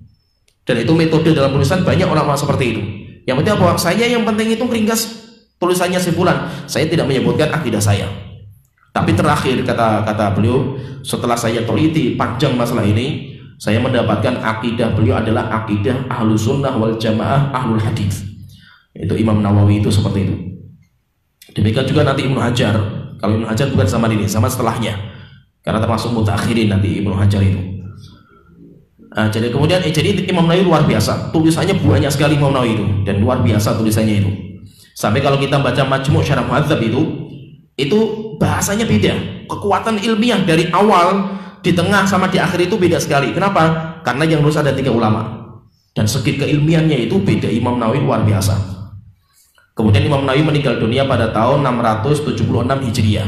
Dan itu metode dalam tulisan banyak ulama seperti itu. Yang penting apa? Saya yang penting itu ringkas tulisannya si fulan. Saya tidak menyebutkan akidah saya. Tapi terakhir kata kata beliau, setelah saya teliti panjang masalah ini, saya mendapatkan akidah beliau adalah akidah Ahlus Sunnah wal Jamaah Ahlul Hadis. Itu Imam Nawawi itu seperti itu. Demikian juga nanti Ibnu Hajar. Kalau Ibnu Hajar bukan sama ini, sama setelahnya. Karena termasuk mutakhirin nanti Ibnu Hajar itu. Nah, jadi kemudian eh, jadi Imam Nawawi luar biasa. Tulisannya banyak sekali Imam Nawawi itu, dan luar biasa tulisannya itu. Sampai kalau kita baca Majmu' Syarah Muhadzab itu, itu bahasanya beda. Kekuatan ilmiah dari awal, di tengah sama di akhir itu beda sekali. Kenapa? Karena yang nulis ada tiga ulama. Dan segi keilmiannya itu beda. Imam Nawawi luar biasa. Kemudian Imam Nawawi meninggal dunia pada tahun enam ratus tujuh puluh enam Hijriah.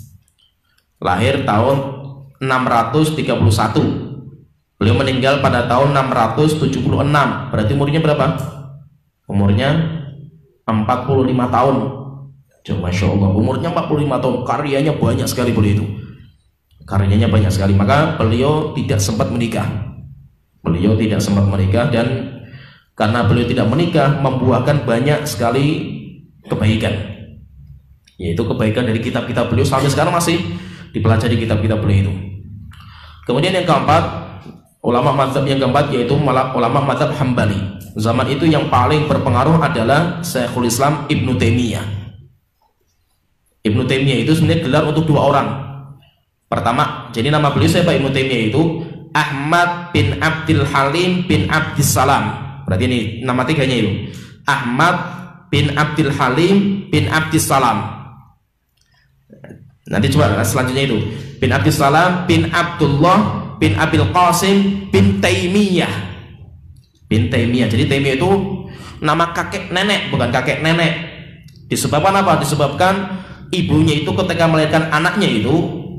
Lahir tahun enam ratus tiga puluh satu. Beliau meninggal pada tahun enam ratus tujuh puluh enam. Berarti umurnya berapa? Umurnya empat puluh lima tahun. Masya Allah, umurnya empat puluh lima tahun. Karyanya banyak sekali beliau itu. Karyanya banyak sekali. Maka beliau tidak sempat menikah. Beliau tidak sempat menikah, dan karena beliau tidak menikah membuahkan banyak sekali kebaikan, yaitu kebaikan dari kitab-kitab beliau sampai sekarang masih dipelajari kitab-kitab beliau itu. Kemudian yang keempat, ulama mazhab yang keempat yaitu ulama mazhab Hambali. Zaman itu yang paling berpengaruh adalah Syekhul Islam Ibnu Taimiyah. Ibnu Taimiyah itu sebenarnya gelar untuk dua orang. Pertama, jadi nama beliau siapa? Ibnu Taimiyah itu Ahmad bin Abdul Halim bin Abdissalam. Berarti ini nama tiganya itu. Ahmad bin Abdul Halim bin Abdissalam. Nanti coba selanjutnya itu bin Abdissalam bin Abdullah bin Abil Qasim bin Taimiyah. Bin Taimiyah. Jadi Taimiyah itu nama kakek nenek, bukan kakek nenek. Disebabkan apa? Disebabkan ibunya itu ketika melahirkan anaknya itu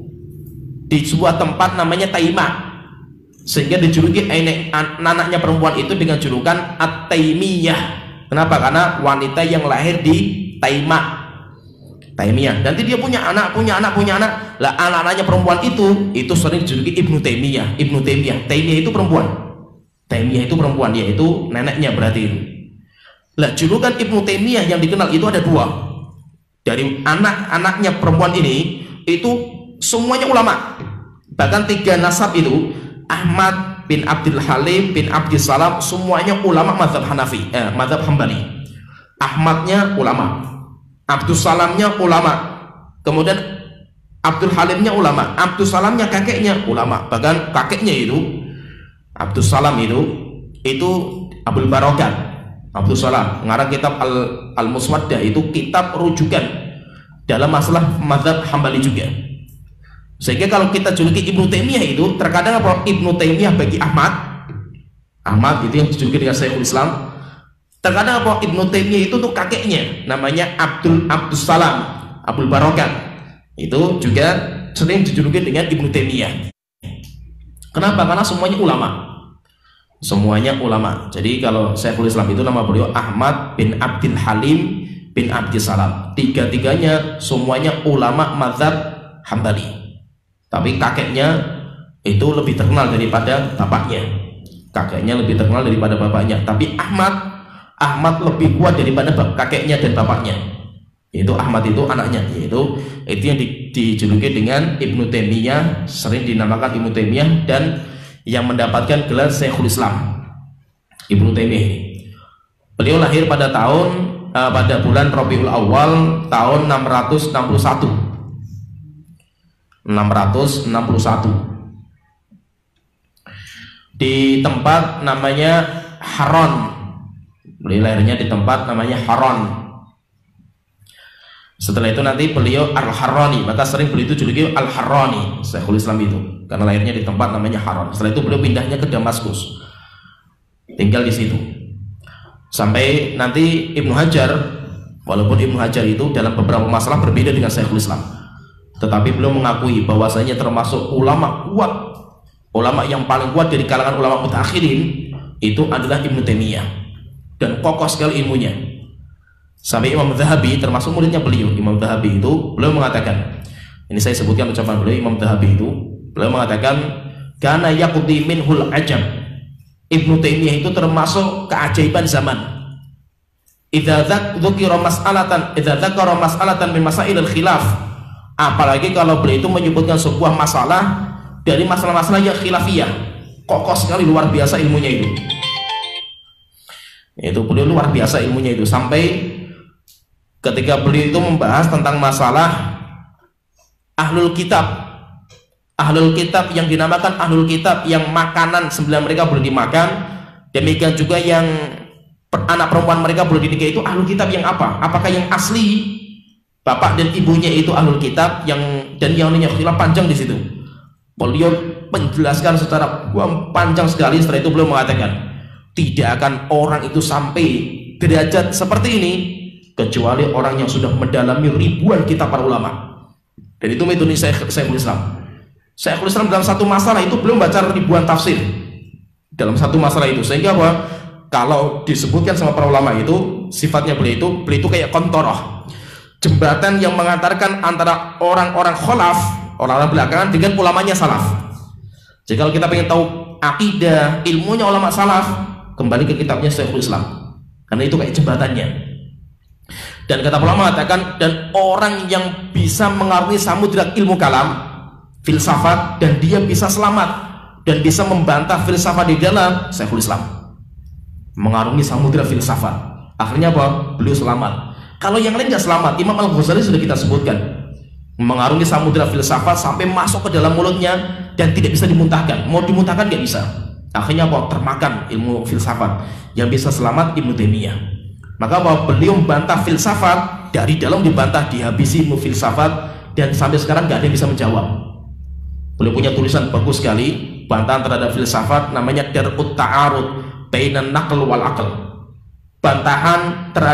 di sebuah tempat namanya Taima, sehingga dijuluki anaknya perempuan itu dengan julukan At-Taimiyah. Kenapa? Karena wanita yang lahir di Taima, Taimiyah. Nanti dia punya anak, punya anak, punya anak. Lah anak-anaknya perempuan itu itu sering dijuluki Ibnu Taimiyah. Ibnu Taimiyah, Taimiyah itu perempuan. Taimiyah itu perempuan, yaitu neneknya berarti itu. Lah julukan Ibnu Taimiyah yang dikenal itu ada dua. Dari anak-anaknya perempuan ini itu semuanya ulama. Bahkan tiga nasab itu, Ahmad bin Abdul Halim bin Abdul Salam, semuanya ulama mazhab Hanafi, eh, mazhab Hambali. Ahmadnya ulama, Abdul Salamnya ulama, kemudian Abdul Halimnya ulama, Abdul Salamnya kakeknya ulama. Bahkan kakeknya itu Abdul Salam itu itu Abdul Barokat. Abdul Salam ngarang kitab Al Al-Muswaddah, itu kitab rujukan dalam masalah mazhab Hambali juga. Sehingga kalau kita juluki Ibnu Taimiyah itu terkadang apa? Ibnu Taimiyah bagi Ahmad, Ahmad itu yang dijuluki dengan Syekhul Islam. Terkadang apa? Ibnu Taimiyah itu tuh kakeknya namanya Abdul Abdul Salam, Abdul Barokat. Itu juga sering dijuluki dengan Ibnu Taimiyah. Kenapa? Karena semuanya ulama. Semuanya ulama. Jadi kalau Syekhul Islam itu nama beliau Ahmad bin Abdul Halim bin Abdul Salam. Tiga-tiganya semuanya ulama mazhab Hambali. Tapi kakeknya itu lebih terkenal daripada bapaknya. Kakeknya lebih terkenal daripada bapaknya. Tapi Ahmad, Ahmad lebih kuat daripada kakeknya dan bapaknya. Yaitu Ahmad itu anaknya. Yaitu itu yang di, dijuluki dengan Ibnu Taimiyah, sering dinamakan Ibnu Taimiyah, dan yang mendapatkan gelar Syekhul Islam, Ibnu Taimiyah ini. Beliau lahir pada tahun uh, pada bulan Rabiul Awal tahun enam ratus enam puluh satu. enam ratus enam puluh satu di tempat namanya Haron. Beliau lahirnya di tempat namanya Haron. Setelah itu nanti beliau Al-Harrani, maka sering beliau itu juluki Al-Harrani, Syekhul Islam itu, karena lahirnya di tempat namanya Haron. Setelah itu beliau pindahnya ke Damaskus, tinggal di situ sampai nanti Ibnu Hajar. Walaupun Ibnu Hajar itu dalam beberapa masalah berbeda dengan Syekhul Islam, tetapi beliau mengakui bahwasanya termasuk ulama kuat, ulama yang paling kuat dari kalangan ulama mutakhirin itu adalah Ibnu Taimiyah, dan kokoh sekali ilmunya. Sampai Imam Zahabi, termasuk muridnya beliau, Imam Zahabi itu beliau mengatakan, ini saya sebutkan ucapan beliau, Imam Zahabi itu beliau mengatakan, kana yaqdi minhul ajab. Ibnu Taimiyah itu termasuk keajaiban zaman. Idza dzukira mas'alatan, idza dzakara mas'alatan min masailil khilaf. Apalagi kalau beliau itu menyebutkan sebuah masalah dari masalah-masalah yang khilafiyah, kokoh sekali, luar biasa ilmunya itu. Itu beliau luar biasa ilmunya itu, sampai ketika beliau itu membahas tentang masalah ahlul kitab, ahlul kitab yang dinamakan ahlul kitab, yang makanan sembilan mereka boleh dimakan, demikian juga yang anak perempuan mereka boleh dinikahi, itu ahlul kitab yang apa? Apakah yang asli bapak dan ibunya itu ahlul kitab, yang dan yang lainnya khilaf, panjang di situ. Beliau menjelaskan secara panjang sekali. Setelah itu beliau mengatakan, tidak akan orang itu sampai derajat seperti ini kecuali orang yang sudah mendalami ribuan kitab para ulama. Dan itu metode Syekhul Islam. Syekhul Islam dalam satu masalah itu belum baca ribuan tafsir dalam satu masalah itu, sehingga apa? Kalau disebutkan sama para ulama itu, sifatnya beliau itu beliau itu kayak kontoroh, jembatan yang mengantarkan antara orang-orang kholaf, orang-orang belakangan, dengan ulamanya salaf. Jadi kalau kita pengen tahu akidah, ilmunya ulama salaf, kembali ke kitabnya Syekhul Islam, karena itu kayak jembatannya. Dan kata ulama mengatakan, dan orang yang bisa mengarungi samudra ilmu kalam, filsafat, dan dia bisa selamat dan bisa membantah filsafat di dalam Syekhul Islam, mengarungi samudra filsafat, akhirnya apa? Beliau selamat. Kalau yang lain nggak selamat, Imam Al-Ghazali sudah kita sebutkan, mengarungi samudra filsafat sampai masuk ke dalam mulutnya dan tidak bisa dimuntahkan. Mau dimuntahkan nggak bisa, akhirnya apa? Termakan ilmu filsafat. Yang bisa selamat Ibnu Taimiyah. Maka bahwa beliau membantah filsafat, dari dalam dibantah, dihabisi ilmu filsafat, dan sampai sekarang nggak ada yang bisa menjawab. Beliau punya tulisan bagus sekali, bantahan terhadap filsafat, namanya Dar'ut Ta'arud Bainan Naql wal Aql. Bantahan terhadap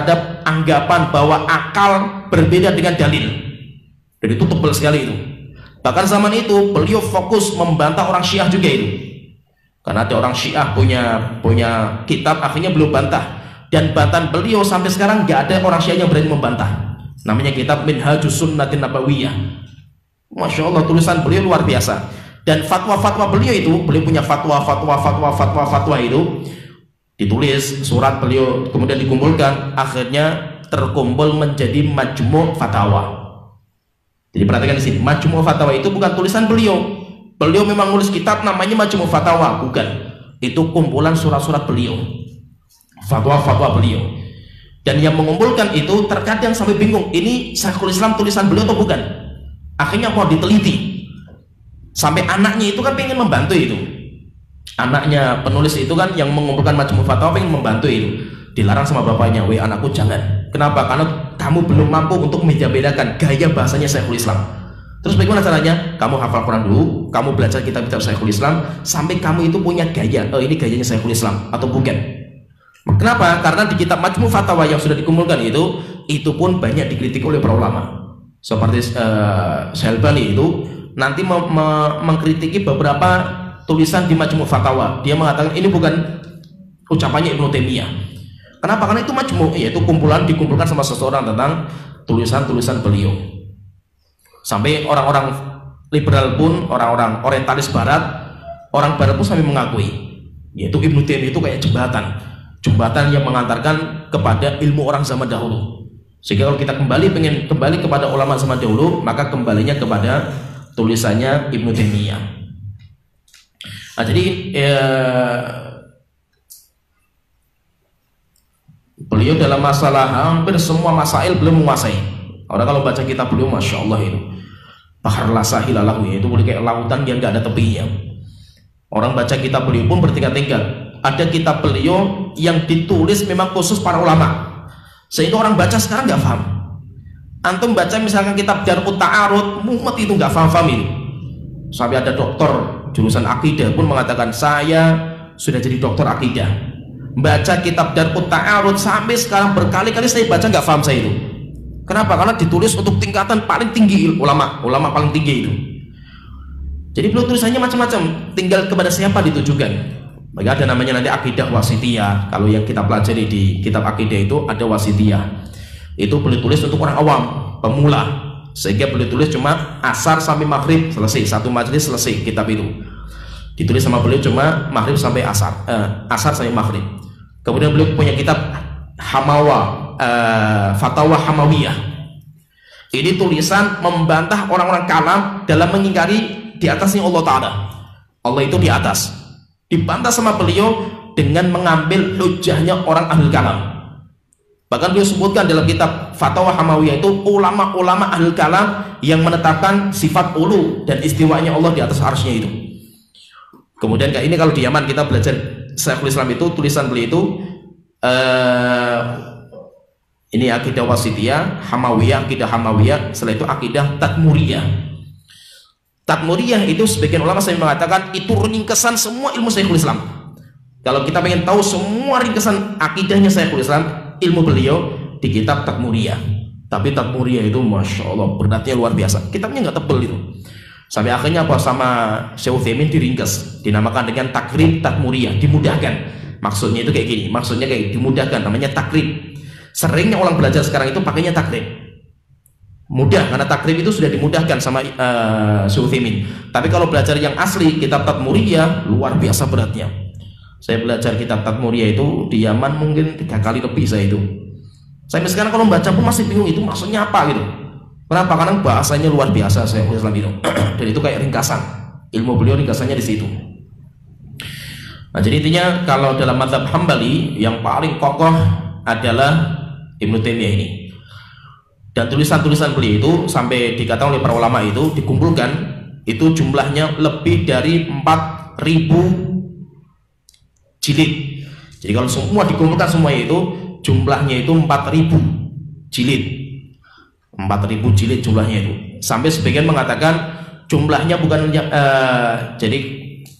anggapan bahwa akal berbeda dengan dalil, dan itu tebal sekali itu. Bahkan zaman itu beliau fokus membantah orang Syiah juga itu, karena ada orang Syiah punya punya kitab, akhirnya beliau bantah, dan bantahan beliau sampai sekarang nggak ada orang Syiah yang berani membantah. Namanya kitab Minhajus Sunnatin Nabawiyah. Masya Allah, tulisan beliau luar biasa. Dan fatwa-fatwa beliau itu, beliau punya fatwa-fatwa fatwa-fatwa fatwa itu ditulis surat beliau, kemudian dikumpulkan, akhirnya terkumpul menjadi Majmu' Fatawa. Jadi perhatikan di sini, Majmu' Fatawa itu bukan tulisan beliau. Beliau memang nulis kitab namanya Majmu' Fatawa, bukan. Itu kumpulan surat-surat beliau, fatwa-fatwa beliau. Dan yang mengumpulkan itu terkadang sampai bingung, ini Syekhul Islam tulisan beliau atau bukan. Akhirnya mau diteliti. Sampai anaknya itu kan pengen membantu itu. Anaknya penulis itu kan yang mengumpulkan Majmu' Fatawa pengen membantu itu. Dilarang sama bapaknya, "Weh anakku jangan." Kenapa? Karena kamu belum mampu untuk membedakan gaya bahasanya Syekhul Islam. Terus bagaimana caranya? Kamu hafal Quran dulu, kamu belajar kitab-kitab Syekhul Islam sampai kamu itu punya gaya, oh ini gayanya Syekhul Islam atau bukan. Kenapa? Karena di kitab Majmu' Fatawa yang sudah dikumpulkan itu, itu pun banyak dikritik oleh para ulama. Seperti uh, Syalbani itu nanti me me mengkritiki beberapa tulisan di Majmu' Fatawa. Dia mengatakan ini bukan ucapannya Ibnu Taimiyah. Kenapa? Karena itu majmu', yaitu kumpulan dikumpulkan sama seseorang tentang tulisan-tulisan beliau. Sampai orang-orang liberal pun, orang-orang orientalis barat, orang barat pun sampai mengakui, yaitu Ibnu Taimiyah itu kayak jembatan. Jembatan yang mengantarkan kepada ilmu orang zaman dahulu. Sehingga kalau kita kembali pengen kembali kepada ulama zaman dahulu, maka kembalinya kepada tulisannya Ibnu Taimiyah. Nah, jadi eh, beliau dalam masalah hampir semua masail beliau menguasai. Orang kalau baca kitab beliau, masya Allah itu bahar la sahila lahu, itu boleh kayak lautan yang nggak ada tepinya. Orang baca kitab beliau pun bertingkat-tingkat. Ada kitab beliau yang ditulis memang khusus para ulama, sehingga orang baca sekarang nggak paham. Antum baca misalkan kitab Darut Ta'arud, mumet itu nggak paham-paham ini. Sampai ada dokter jurusan akidah pun mengatakan, saya sudah jadi dokter akidah. Baca kitab Darut Ta'arud sampai sekarang berkali-kali saya baca nggak paham saya itu. Kenapa? Karena ditulis untuk tingkatan paling tinggi ulama, ulama paling tinggi itu. Jadi beliau tulisannya macam-macam, tinggal kepada siapa ditujukan. Maka ada namanya nanti akidah wasitiyah. Kalau yang kita pelajari di kitab akidah itu ada wasitiyah. Itu boleh tulis untuk orang awam, pemula. Sehingga boleh tulis cuma asar sampai maghrib selesai, satu majelis selesai kitab itu. Ditulis sama beliau cuma maghrib sampai asar, eh, asar sampai maghrib. Kemudian beliau punya kitab Hamawa, eh, Fatawa Hamawiyah. Ini tulisan membantah orang-orang kalam dalam mengingkari di atasnya Allah Ta'ala. Allah itu di atas. Dibantah sama beliau dengan mengambil hujahnya orang ahlul kalam. Bahkan beliau sebutkan dalam kitab Fatwa Hamawiyah itu ulama-ulama ahlul kalam yang menetapkan sifat ulu dan istiwanya Allah di atas arsy-Nya itu. Kemudian kayak ini kalau di Yaman kita belajar Syekhul Islam itu tulisan beliau itu uh, ini akidah wasitiyah, Hamawiyah, akidah Hamawiyah, setelah itu akidah Tadmuriyah. Tadmuriyah itu sebagian ulama saya mengatakan itu ringkesan semua ilmu Syekhul Islam. Kalau kita pengen tahu semua ringkesan akidahnya Syekhul Islam, ilmu beliau di kitab Tadmuriyah. Tapi Tadmuriyah itu masya Allah beratnya luar biasa. Kitabnya nggak tebel itu. Sampai akhirnya apa sama Syekh Utsaimin diringkas, dinamakan dengan Takrib Tadmuriyah, dimudahkan. Maksudnya itu kayak gini, maksudnya kayak dimudahkan, namanya takrib. Seringnya orang belajar sekarang itu pakainya takrib. Mudah karena takrib itu sudah dimudahkan sama uh, Syekh Utsaimin. Tapi kalau belajar yang asli kitab Tadmuriyah luar biasa beratnya. Saya belajar kitab Tadmuriyah itu di Yaman mungkin tiga kali lebih saya itu. Saya sekarang kalau membaca pun masih bingung itu maksudnya apa gitu. Kenapa? Karena bahasanya luar biasa Syekh Islam itu. Dan itu kayak ringkasan. Ilmu beliau ringkasannya di situ. Nah, jadi intinya kalau dalam mazhab Hambali yang paling kokoh adalah Ibnu Taimiyah ini. Dan tulisan-tulisan beliau itu sampai dikatakan oleh para ulama itu dikumpulkan itu jumlahnya lebih dari empat ribu jilid. Jadi kalau semua dikumpulkan semuanya itu jumlahnya itu empat ribu jilid. empat ribu jilid jumlahnya itu. Sampai sebagian mengatakan jumlahnya bukan uh, jadi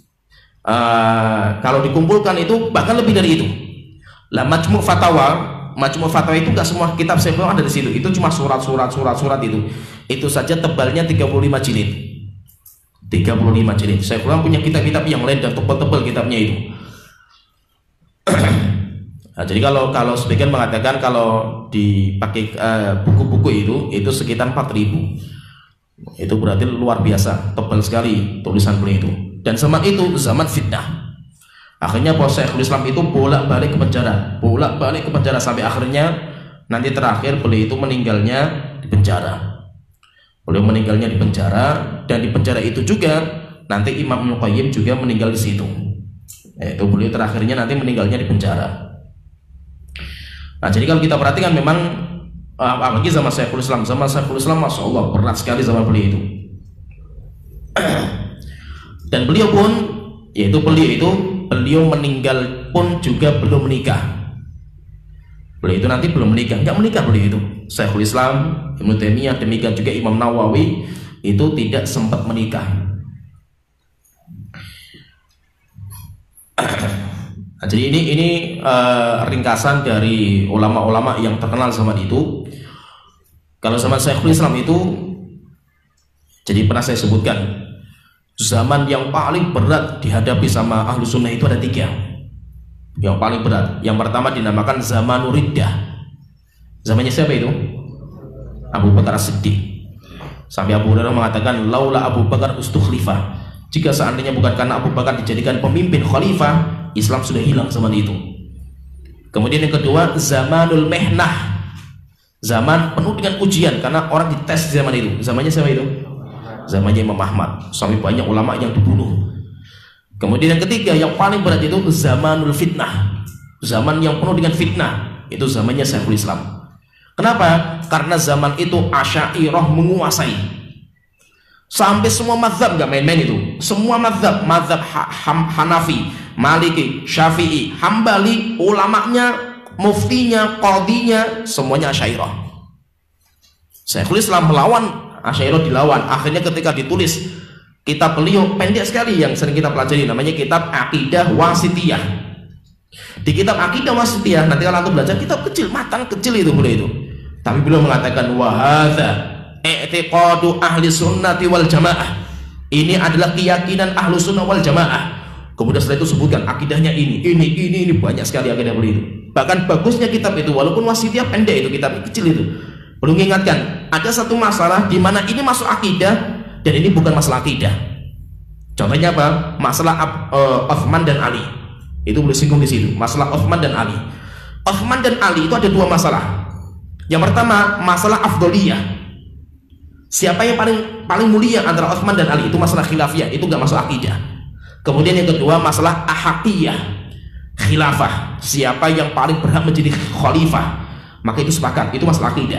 uh, kalau dikumpulkan itu bahkan lebih dari itu. Lah Majmu' Fatawa Majmu' Fatwa itu nggak semua kitab Syekhul Islam ada di situ. Itu cuma surat-surat surat-surat itu. Itu saja tebalnya tiga puluh lima jilid. tiga puluh lima jilid. Syekhul Islam punya kitab-kitab yang lain dan tebal-tebal kitabnya itu. Nah, jadi kalau kalau sebagian mengatakan kalau dipakai buku-buku uh, itu itu sekitar empat ribu. Itu berarti luar biasa, tebal sekali tulisan beliau itu. Dan zaman itu zaman fitnah. Akhirnya Pak Syekhul Islam itu bolak-balik ke penjara, bolak-balik ke penjara sampai akhirnya nanti terakhir beliau itu meninggalnya di penjara. Beliau meninggalnya di penjara dan di penjara itu juga nanti Imam Ibnu Qayyim juga meninggal di situ. Itu beliau terakhirnya nanti meninggalnya di penjara. Nah, jadi kalau kita perhatikan memang apalagi zaman Syekhul Islam, zaman Syekhul Islam Masya Allah berat sekali zaman beliau itu. Dan beliau pun, yaitu beliau itu, beliau meninggal pun juga belum menikah. Beliau itu nanti belum menikah, nggak menikah beliau itu. Syekhul Islam, Ibnu Taimiyah, demikian juga Imam Nawawi itu tidak sempat menikah. Nah, jadi ini ini uh, ringkasan dari ulama-ulama yang terkenal zaman itu. Kalau zaman Syekhul Islam itu, jadi pernah saya sebutkan, zaman yang paling berat dihadapi sama ahlu sunnah itu ada tiga. Yang paling berat, yang pertama dinamakan Zamanur Riddah. Zamannya siapa itu? Abu Bakar As-Siddiq. Sampai Abu Hurairah mengatakan, laula Abu Bakar ustukhlifah. Jika seandainya bukan karena Abu Bakar dijadikan pemimpin khalifah, Islam sudah hilang zaman itu. Kemudian yang kedua, Zamanul Mihnah. Zaman penuh dengan ujian karena orang dites di zaman itu. Zamannya siapa itu? Zamannya Imam Ahmad. Sampai banyak ulama yang dibunuh. Kemudian yang ketiga, yang paling berat itu Zamanul Fitnah. Zaman yang penuh dengan fitnah. Itu zamannya Syekhul Islam. Kenapa? Karena zaman itu Asy'ariyah menguasai. Sampai semua mazhab, nggak main-main itu. Semua mazhab, mazhab Hanafi, Maliki, Syafi'i, Hambali, ulamanya, muftinya, qadhinya, semuanya Asy'ariyah. Syekhul Islam melawan Asy'ariyah, dilawan. Akhirnya ketika ditulis kitab beliau pendek sekali yang sering kita pelajari, namanya kitab Aqidah Wasithiyah. Di kitab Aqidah Wasithiyah nanti kalau antum belajar kitab kecil, matan kecil itu beliau itu. Tapi beliau mengatakan wa hadza i'tiqadu ahli sunnati wal jamaah. Ini adalah keyakinan ahlu sunnah wal jamaah. Kemudian setelah itu sebutkan akidahnya ini, ini, ini, ini banyak sekali akidah beliau itu. Bahkan bagusnya kitab itu, walaupun wasithiyah pendek itu, kitab kecil itu, perlu mengingatkan ada satu masalah di mana ini masuk akidah dan ini bukan masalah akidah. Contohnya apa? Masalah uh, Utsman dan Ali. Itu boleh singgung di situ. Masalah Utsman dan Ali. Utsman dan Ali itu ada dua masalah. Yang pertama masalah afdholiyah. Siapa yang paling paling mulia antara Utsman dan Ali, itu masalah khilafiyah, itu nggak masuk akidah. Kemudian yang kedua masalah ahaqiyah, khilafah. Siapa yang paling berhak menjadi khalifah, maka itu sepakat, itu masalah akidah.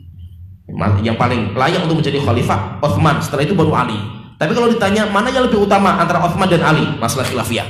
Yang paling layak untuk menjadi khalifah Utsman, setelah itu baru Ali. Tapi kalau ditanya mana yang lebih utama antara Utsman dan Ali, masalah khilafiyah.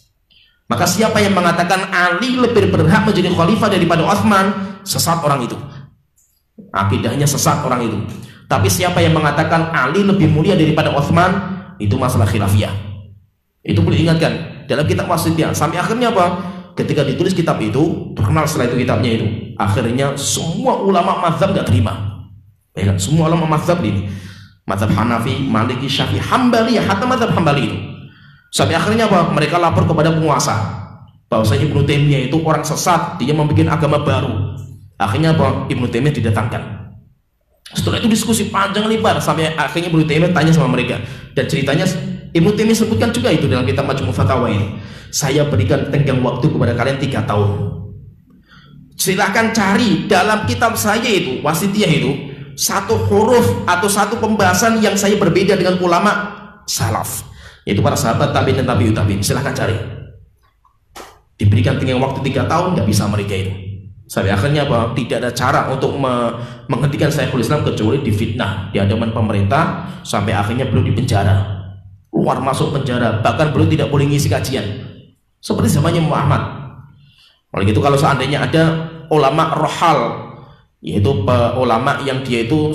Maka siapa yang mengatakan Ali lebih berhak menjadi khalifah daripada Utsman, sesat orang itu. Akidahnya sesat orang itu. Tapi siapa yang mengatakan Ali lebih mulia daripada Utsman, itu masalah khilafiyah. Itu perlu ingatkan dalam kitab Wasithiyah. Sampai akhirnya apa? Ketika ditulis kitab itu, terkenal setelah itu kitabnya itu. Akhirnya semua ulama mazhab nggak terima. Ya kan? Semua ulama mazhab ini, mazhab Hanafi, Maliki, Syafi'i, Hambali, hatta mazhab Hambali itu. Sampai akhirnya apa? Mereka lapor kepada penguasa bahwasanya Ibnu Taimiyah itu orang sesat, dia membuat agama baru. Akhirnya apa? Ibnu Taimiyah didatangkan. Setelah itu diskusi panjang lebar sampai akhirnya Ibnu Taimiyah tanya sama mereka, dan ceritanya Ibnu Taimiyah sebutkan juga itu dalam kitab Majmu' Fatawa ini. Saya berikan tenggang waktu kepada kalian tiga tahun. Silahkan cari dalam kitab saya itu Wasithiyah itu satu huruf atau satu pembahasan yang saya berbeda dengan ulama salaf, yaitu para sahabat tabi'in dan tabi'ut tabi'in. Silahkan cari. Diberikan tenggang waktu tiga tahun, nggak bisa mereka itu. Sampai akhirnya apa? Tidak ada cara untuk me menghentikan Syekhul Islam kecuali difitnah di hadapan pemerintah, sampai akhirnya beliau dipenjara, keluar masuk penjara, bahkan beliau tidak boleh ngisi kajian seperti zamannya Muhammad. Oleh itu kalau seandainya ada ulama rohal, yaitu ulama yang dia itu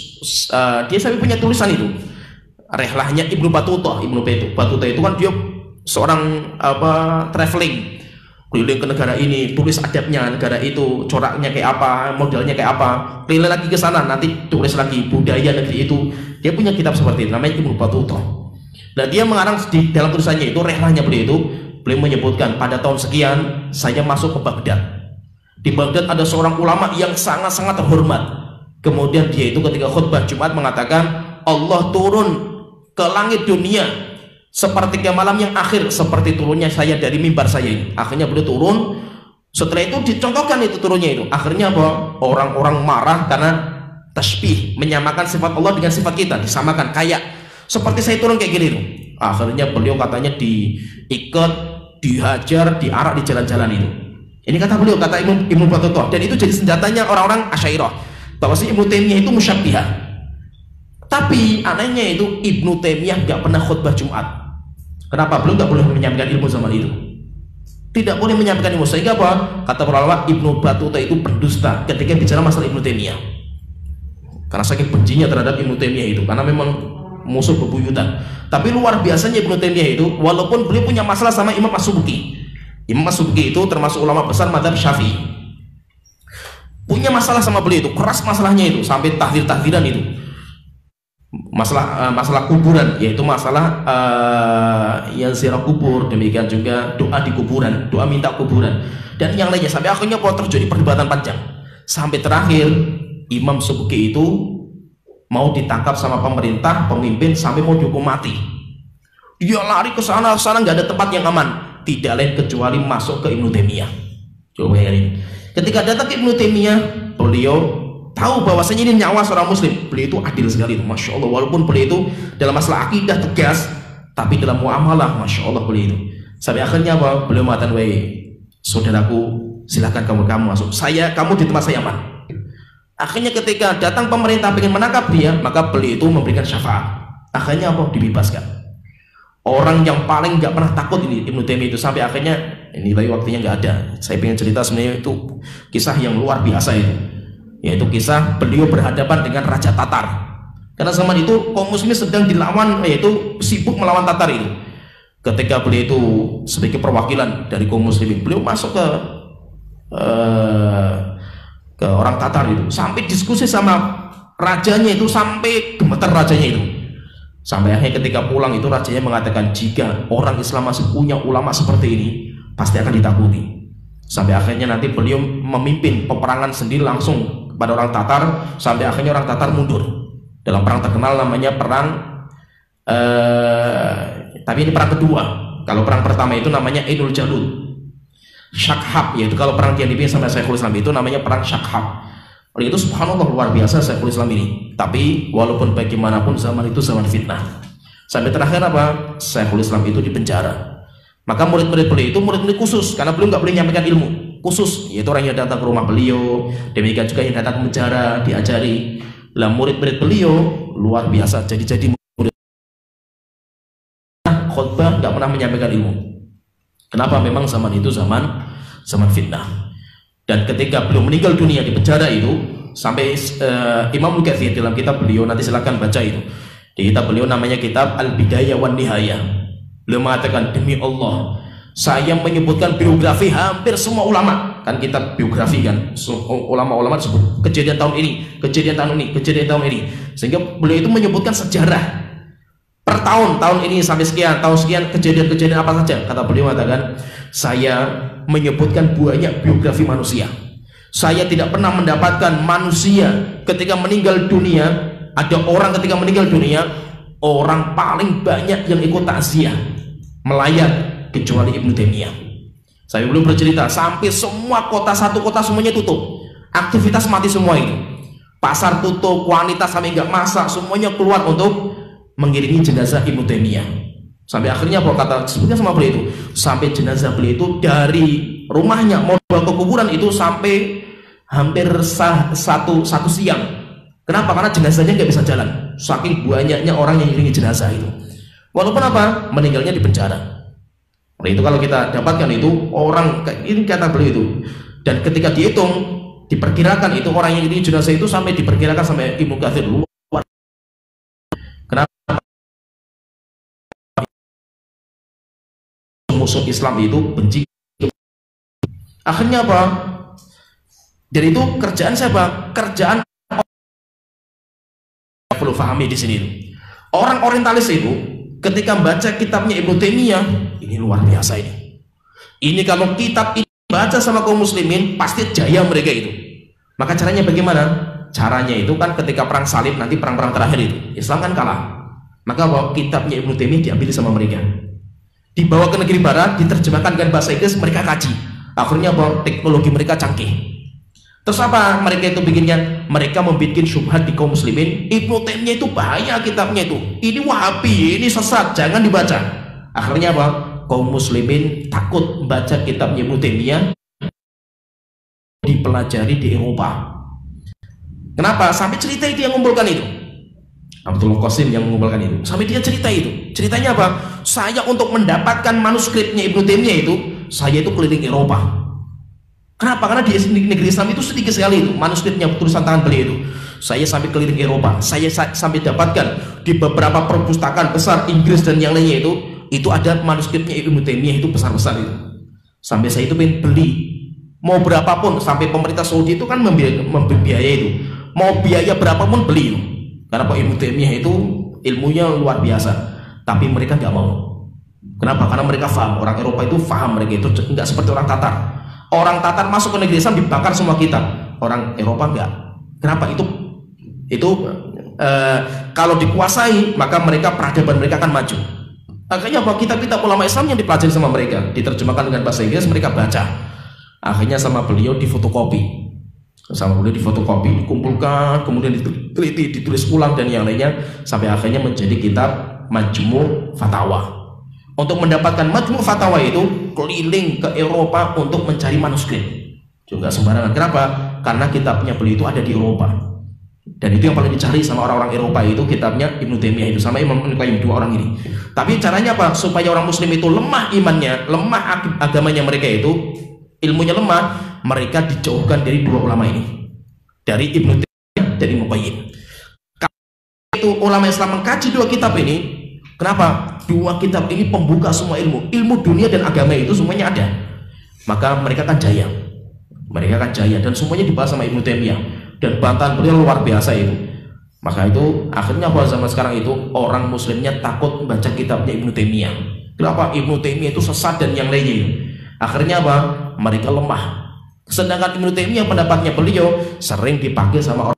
uh, dia sampai punya tulisan itu, rehlahnya Ibnu Battuta. Ibnu Battuta itu kan dia seorang apa traveling, keliling ke negara ini, tulis adabnya negara itu, coraknya kayak apa, modelnya kayak apa, keliling lagi ke sana, nanti tulis lagi budaya negeri itu. Dia punya kitab seperti itu, namanya Ibnu Battuta. Nah, dia mengarang di dalam tulisannya itu, rehlahnya beliau itu, beliau menyebutkan pada tahun sekian saya masuk ke Baghdad. Di Baghdad ada seorang ulama yang sangat-sangat terhormat. Kemudian dia itu ketika khutbah Jumat mengatakan, Allah turun ke langit dunia sepertiga malam yang akhir seperti turunnya saya dari mimbar saya ini. Akhirnya beliau turun, setelah itu dicontohkan itu turunnya itu. Akhirnya apa? Orang-orang marah karena tasbih, menyamakan sifat Allah dengan sifat kita, disamakan kayak seperti saya turun kayak gini tuh. Akhirnya beliau katanya diikat, dihajar, diarak di jalan-jalan itu. Ini kata beliau, kata Ibnu Ibnu Battuta, dan itu jadi senjatanya orang-orang Asy'ariyah. Bahwa si Ibnu Taimiyah itu musyabbihah. Tapi anehnya itu Ibnu Taimiyah nggak pernah khutbah Jumat. Kenapa? Belum nggak boleh menyampaikan ilmu zaman itu. Tidak boleh menyampaikan ilmu. Sehingga apa? Kata para ulama, Ibnu Battuta itu pendusta ketika bicara masalah Ibnu Taimiyah. Karena saking bencinya terhadap Ibnu Taimiyah itu, karena memang musuh bebuyutan. Tapi luar biasanya Ibnu Taimiyah itu, walaupun beliau punya masalah sama Imam As-Subki. Imam As-Subki itu termasuk ulama besar mazhab Syafi'i. Punya masalah sama beliau itu, keras masalahnya itu, sampai tahdir-tahdiran itu. Masalah uh, masalah kuburan, yaitu masalah uh, yang ziarah kubur, demikian juga doa di kuburan, doa minta kuburan, dan yang lainnya. Sampai akhirnya terjadi perdebatan panjang, sampai terakhir Imam Subki itu mau ditangkap sama pemerintah, pemimpin, sampai mau dihukum mati. Dia lari ke sana, sana nggak ada tempat yang aman, tidak lain kecuali masuk ke Ibnu Taimiyah. Coba bayangin, ketika datang ke Ibnu Taimiyah, beliau tahu bahwasanya ini nyawa seorang muslim. Beliau itu adil sekali itu, masya Allah. Walaupun beliau itu dalam masalah akidah tegas, tapi dalam muamalah, masya Allah beliau itu. Sampai akhirnya apa? Beliau mengatakan, weh saudaraku, silahkan kamu kamu masuk. Saya, kamu di tempat saya aman. Akhirnya ketika datang pemerintah ingin menangkap dia, maka beliau itu memberikan syafaat. Akhirnya apa? Dibebaskan. Orang yang paling nggak pernah takut ini Ibnu Taimiyah itu, sampai akhirnya ini lagi waktunya nggak ada. Saya pengen cerita sebenarnya itu kisah yang luar biasa itu. Yaitu kisah beliau berhadapan dengan Raja Tatar. Karena zaman itu kaum muslimin sedang dilawan, yaitu sibuk melawan Tatar itu. Ketika beliau itu sebagai perwakilan dari kaum muslimin, beliau masuk ke uh, ke orang Tatar itu, sampai diskusi sama rajanya itu, sampai gemeter rajanya itu. Sampai akhirnya ketika pulang itu rajanya mengatakan, jika orang Islam masih punya ulama seperti ini, pasti akan ditakuti. Sampai akhirnya nanti beliau memimpin peperangan sendiri langsung pada orang Tatar, sampai akhirnya orang Tatar mundur dalam perang terkenal namanya perang eh, tapi ini perang kedua. Kalau perang pertama itu namanya Ainul Jalut, Syakhab, yaitu kalau perang yang dipimpin sama Syekhul Islam itu namanya perang Syakhab. Oleh itu subhanallah luar biasa Syekhul Islam ini. Tapi walaupun bagaimanapun zaman itu zaman fitnah. Sampai terakhir apa? Syekhul Islam itu dipenjara. Maka murid-murid beliau itu murid-murid khusus, karena beliau nggak boleh menyampaikan ilmu khusus, yaitu orang yang datang ke rumah beliau, demikian juga yang datang ke penjara diajari. Lah murid-murid beliau luar biasa, jadi-jadi murid khutbah nggak pernah menyampaikan ilmu. Kenapa? Memang zaman itu zaman zaman fitnah. Dan ketika beliau meninggal dunia di penjara itu, sampai uh, Imam Al-Katsir dalam kitab beliau, nanti silakan baca itu. Di kitab beliau namanya kitab Al-Bidayah wan Nihayah. Beliau mengatakan, demi Allah, saya menyebutkan biografi hampir semua ulama. Kan kita biografi kan, ulama-ulama disebut kejadian tahun ini, kejadian tahun ini, kejadian tahun ini. Sehingga beliau itu menyebutkan sejarah per tahun, tahun ini sampai sekian, tahun sekian, kejadian-kejadian apa saja. Kata beliau mengatakan, saya menyebutkan banyak biografi manusia. Saya tidak pernah mendapatkan manusia ketika meninggal dunia, ada orang ketika meninggal dunia, orang paling banyak yang ikut takziah melayat kecuali Ibnu Taimiyah. Saya belum bercerita sampai semua kota, satu kota semuanya tutup, aktivitas mati semua itu, pasar tutup, wanita sampai nggak masak, semuanya keluar untuk mengiringi jenazah Ibnu Taimiyah. Sampai akhirnya apa kata sebutnya sama beliau itu, sampai jenazah beliau itu dari rumahnya mau bawa ke kuburan itu sampai hampir sah, satu satu siang. Kenapa? Karena jenazahnya nggak bisa jalan, saking banyaknya orang yang mengiringi jenazah itu. Walaupun apa, meninggalnya di penjara. Nah itu kalau kita dapatkan itu orang, ini kata beliau itu, dan ketika dihitung diperkirakan itu orang yang mengiringi jenazah itu sampai diperkirakan sampai Ibnu Katsir luar. Kenapa? Musuh Islam itu benci Akhirnya apa? Dari itu kerjaan siapa? Kerjaan perlu pahami di sini. Orang orientalis itu ketika membaca kitabnya Ibnu Taimiyah, ini luar biasa ini. Ini kalau kitab ini baca sama kaum muslimin pasti jaya mereka itu. Maka caranya bagaimana? Caranya itu kan ketika perang salib, nanti perang-perang terakhir itu Islam kan kalah. Maka bahwa kitabnya Ibnu Taimiyah diambil sama mereka, dibawa ke negeri barat, diterjemahkan dengan bahasa Inggris, mereka kaji. Akhirnya bahwa teknologi mereka canggih. Terus apa mereka itu bikinnya? Mereka membuat syubhat di kaum muslimin. Ibnu Taimiyah itu bahaya kitabnya itu. Ini Wahabi, ini sesat, jangan dibaca. Akhirnya apa? Kaum muslimin takut membaca kitabnya Ibnu Taimiyah, dipelajari di Eropa. Kenapa? Sampai cerita itu yang mengumpulkan itu. Abdullah Qasim yang mengumpulkan itu. Sampai dia cerita itu. Ceritanya apa? Saya untuk mendapatkan manuskripnya Ibnu Taimiyah itu, saya itu keliling Eropa. Kenapa? Karena di negeri Islam itu sedikit sekali itu manuskripnya, tulisan tangan beliau itu. Saya sampai keliling Eropa, saya sampai dapatkan di beberapa perpustakaan besar Inggris dan yang lainnya itu, itu ada manuskripnya Ibnu Taimiyah itu besar-besar itu. Sampai saya itu pengen beli, mau berapapun, sampai pemerintah Saudi itu kan membiayai itu, mau biaya berapapun beli itu. Karena Pak Ibnu Taimiyah itu ilmunya luar biasa, tapi mereka nggak mau. Kenapa? Karena mereka paham, orang Eropa itu paham, mereka itu nggak seperti orang Tatar. Orang Tatar masuk ke negeri Islam dibakar semua kitab, orang Eropa enggak. Kenapa? Itu itu e, kalau dikuasai maka mereka peradaban mereka akan maju. Akhirnya bahwa kitab-kitab ulama Islam yang dipelajari sama mereka diterjemahkan dengan bahasa Inggris, mereka baca. Akhirnya sama beliau difotokopi, sama beliau difotokopi, dikumpulkan, kemudian diteliti, ditulis ulang dan yang lainnya sampai akhirnya menjadi kitab Majmu' Fatawa. Untuk mendapatkan Majmu' Fatawa itu keliling ke Eropa untuk mencari manuskrip. Juga sembarangan. Kenapa? Karena kitabnya beliau itu ada di Eropa. Dan itu yang paling dicari sama orang-orang Eropa itu kitabnya Ibnu Taimiyah itu sama Imam Ibnu Qayyim, dua orang ini. Tapi caranya apa? Supaya orang muslim itu lemah imannya, lemah agamanya mereka itu, ilmunya lemah, mereka dijauhkan dari dua ulama ini. Dari Ibnu Taimiyah dan Ibnu Qayyim. Kalau itu ulama Islam mengkaji dua kitab ini, kenapa? Dua kitab ini pembuka semua ilmu, ilmu dunia dan agama itu semuanya ada. Maka mereka akan jaya, mereka akan jaya dan semuanya dibahas sama Ibnu Taimiyah dan bantahan beliau luar biasa itu. Maka itu akhirnya pada zaman sekarang itu orang muslimnya takut membaca kitabnya Ibnu Taimiyah. Kenapa? Ibnu Taimiyah itu sesat dan yang lainnya. Akhirnya apa? Mereka lemah. Sedangkan Ibnu Taimiyah pendapatnya beliau sering dipakai sama orang.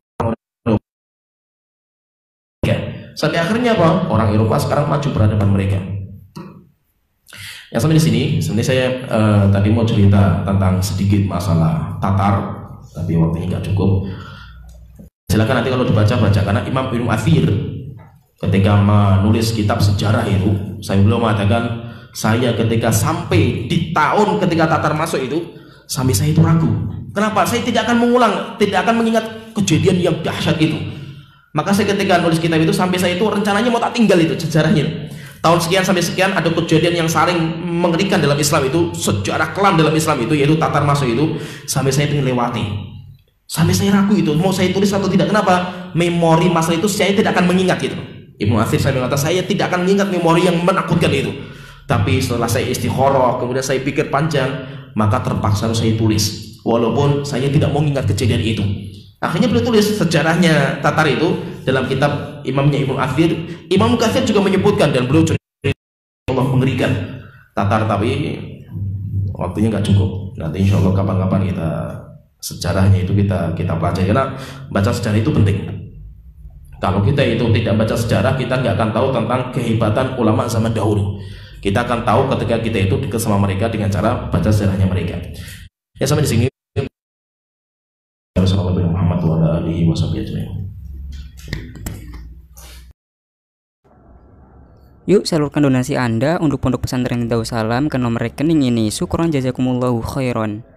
Sampai akhirnya apa? Orang Eropa sekarang maju peradaban mereka. Yang sampai di sini, sebenarnya saya uh, tadi mau cerita tentang sedikit masalah Tatar, tapi waktunya nggak cukup. Silakan nanti kalau dibaca-baca, karena Imam Ibnu Athir ketika menulis kitab sejarah itu, saya belum mengatakan saya ketika sampai di tahun ketika Tatar masuk itu, sampai saya itu ragu. Kenapa? Saya tidak akan mengulang, tidak akan mengingat kejadian yang dahsyat itu. Maka saya ketika nulis kitab itu sampai saya itu rencananya mau tak tinggal itu sejarahnya. Tahun sekian sampai sekian ada kejadian yang saling mengerikan dalam Islam itu, sejarah kelam dalam Islam itu, yaitu Tatar masuk itu, sampai saya itu lewati. Sampai saya ragu itu mau saya tulis atau tidak. Kenapa? Memori masalah itu saya tidak akan mengingat gitu. Ibnu Athir saya mengatakan saya tidak akan mengingat memori yang menakutkan itu. Tapi setelah saya istikharah, kemudian saya pikir panjang, maka terpaksa harus saya tulis. Walaupun saya tidak mau mengingat kejadian itu. Akhirnya beliau tulis sejarahnya Tatar itu dalam kitab imamnya Ibnu Athir. Imam Katsir juga menyebutkan dan beliau cerita Allah mengerikan Tatar, tapi waktunya nggak cukup. Nanti insya Allah kapan-kapan kita sejarahnya itu kita kita pelajari, karena baca sejarah itu penting. Kalau kita itu tidak baca sejarah, kita nggak akan tahu tentang kehebatan ulama zaman dahulu. Kita akan tahu ketika kita itu dekat sama mereka dengan cara baca sejarahnya mereka. Ya sampai di sini. Wassalamualaikum warahmatullahi wabarakatuh. Yuk salurkan donasi Anda untuk Pondok Pesantren Darussalam ke nomor rekening ini. Syukron jazakumullahu khairan.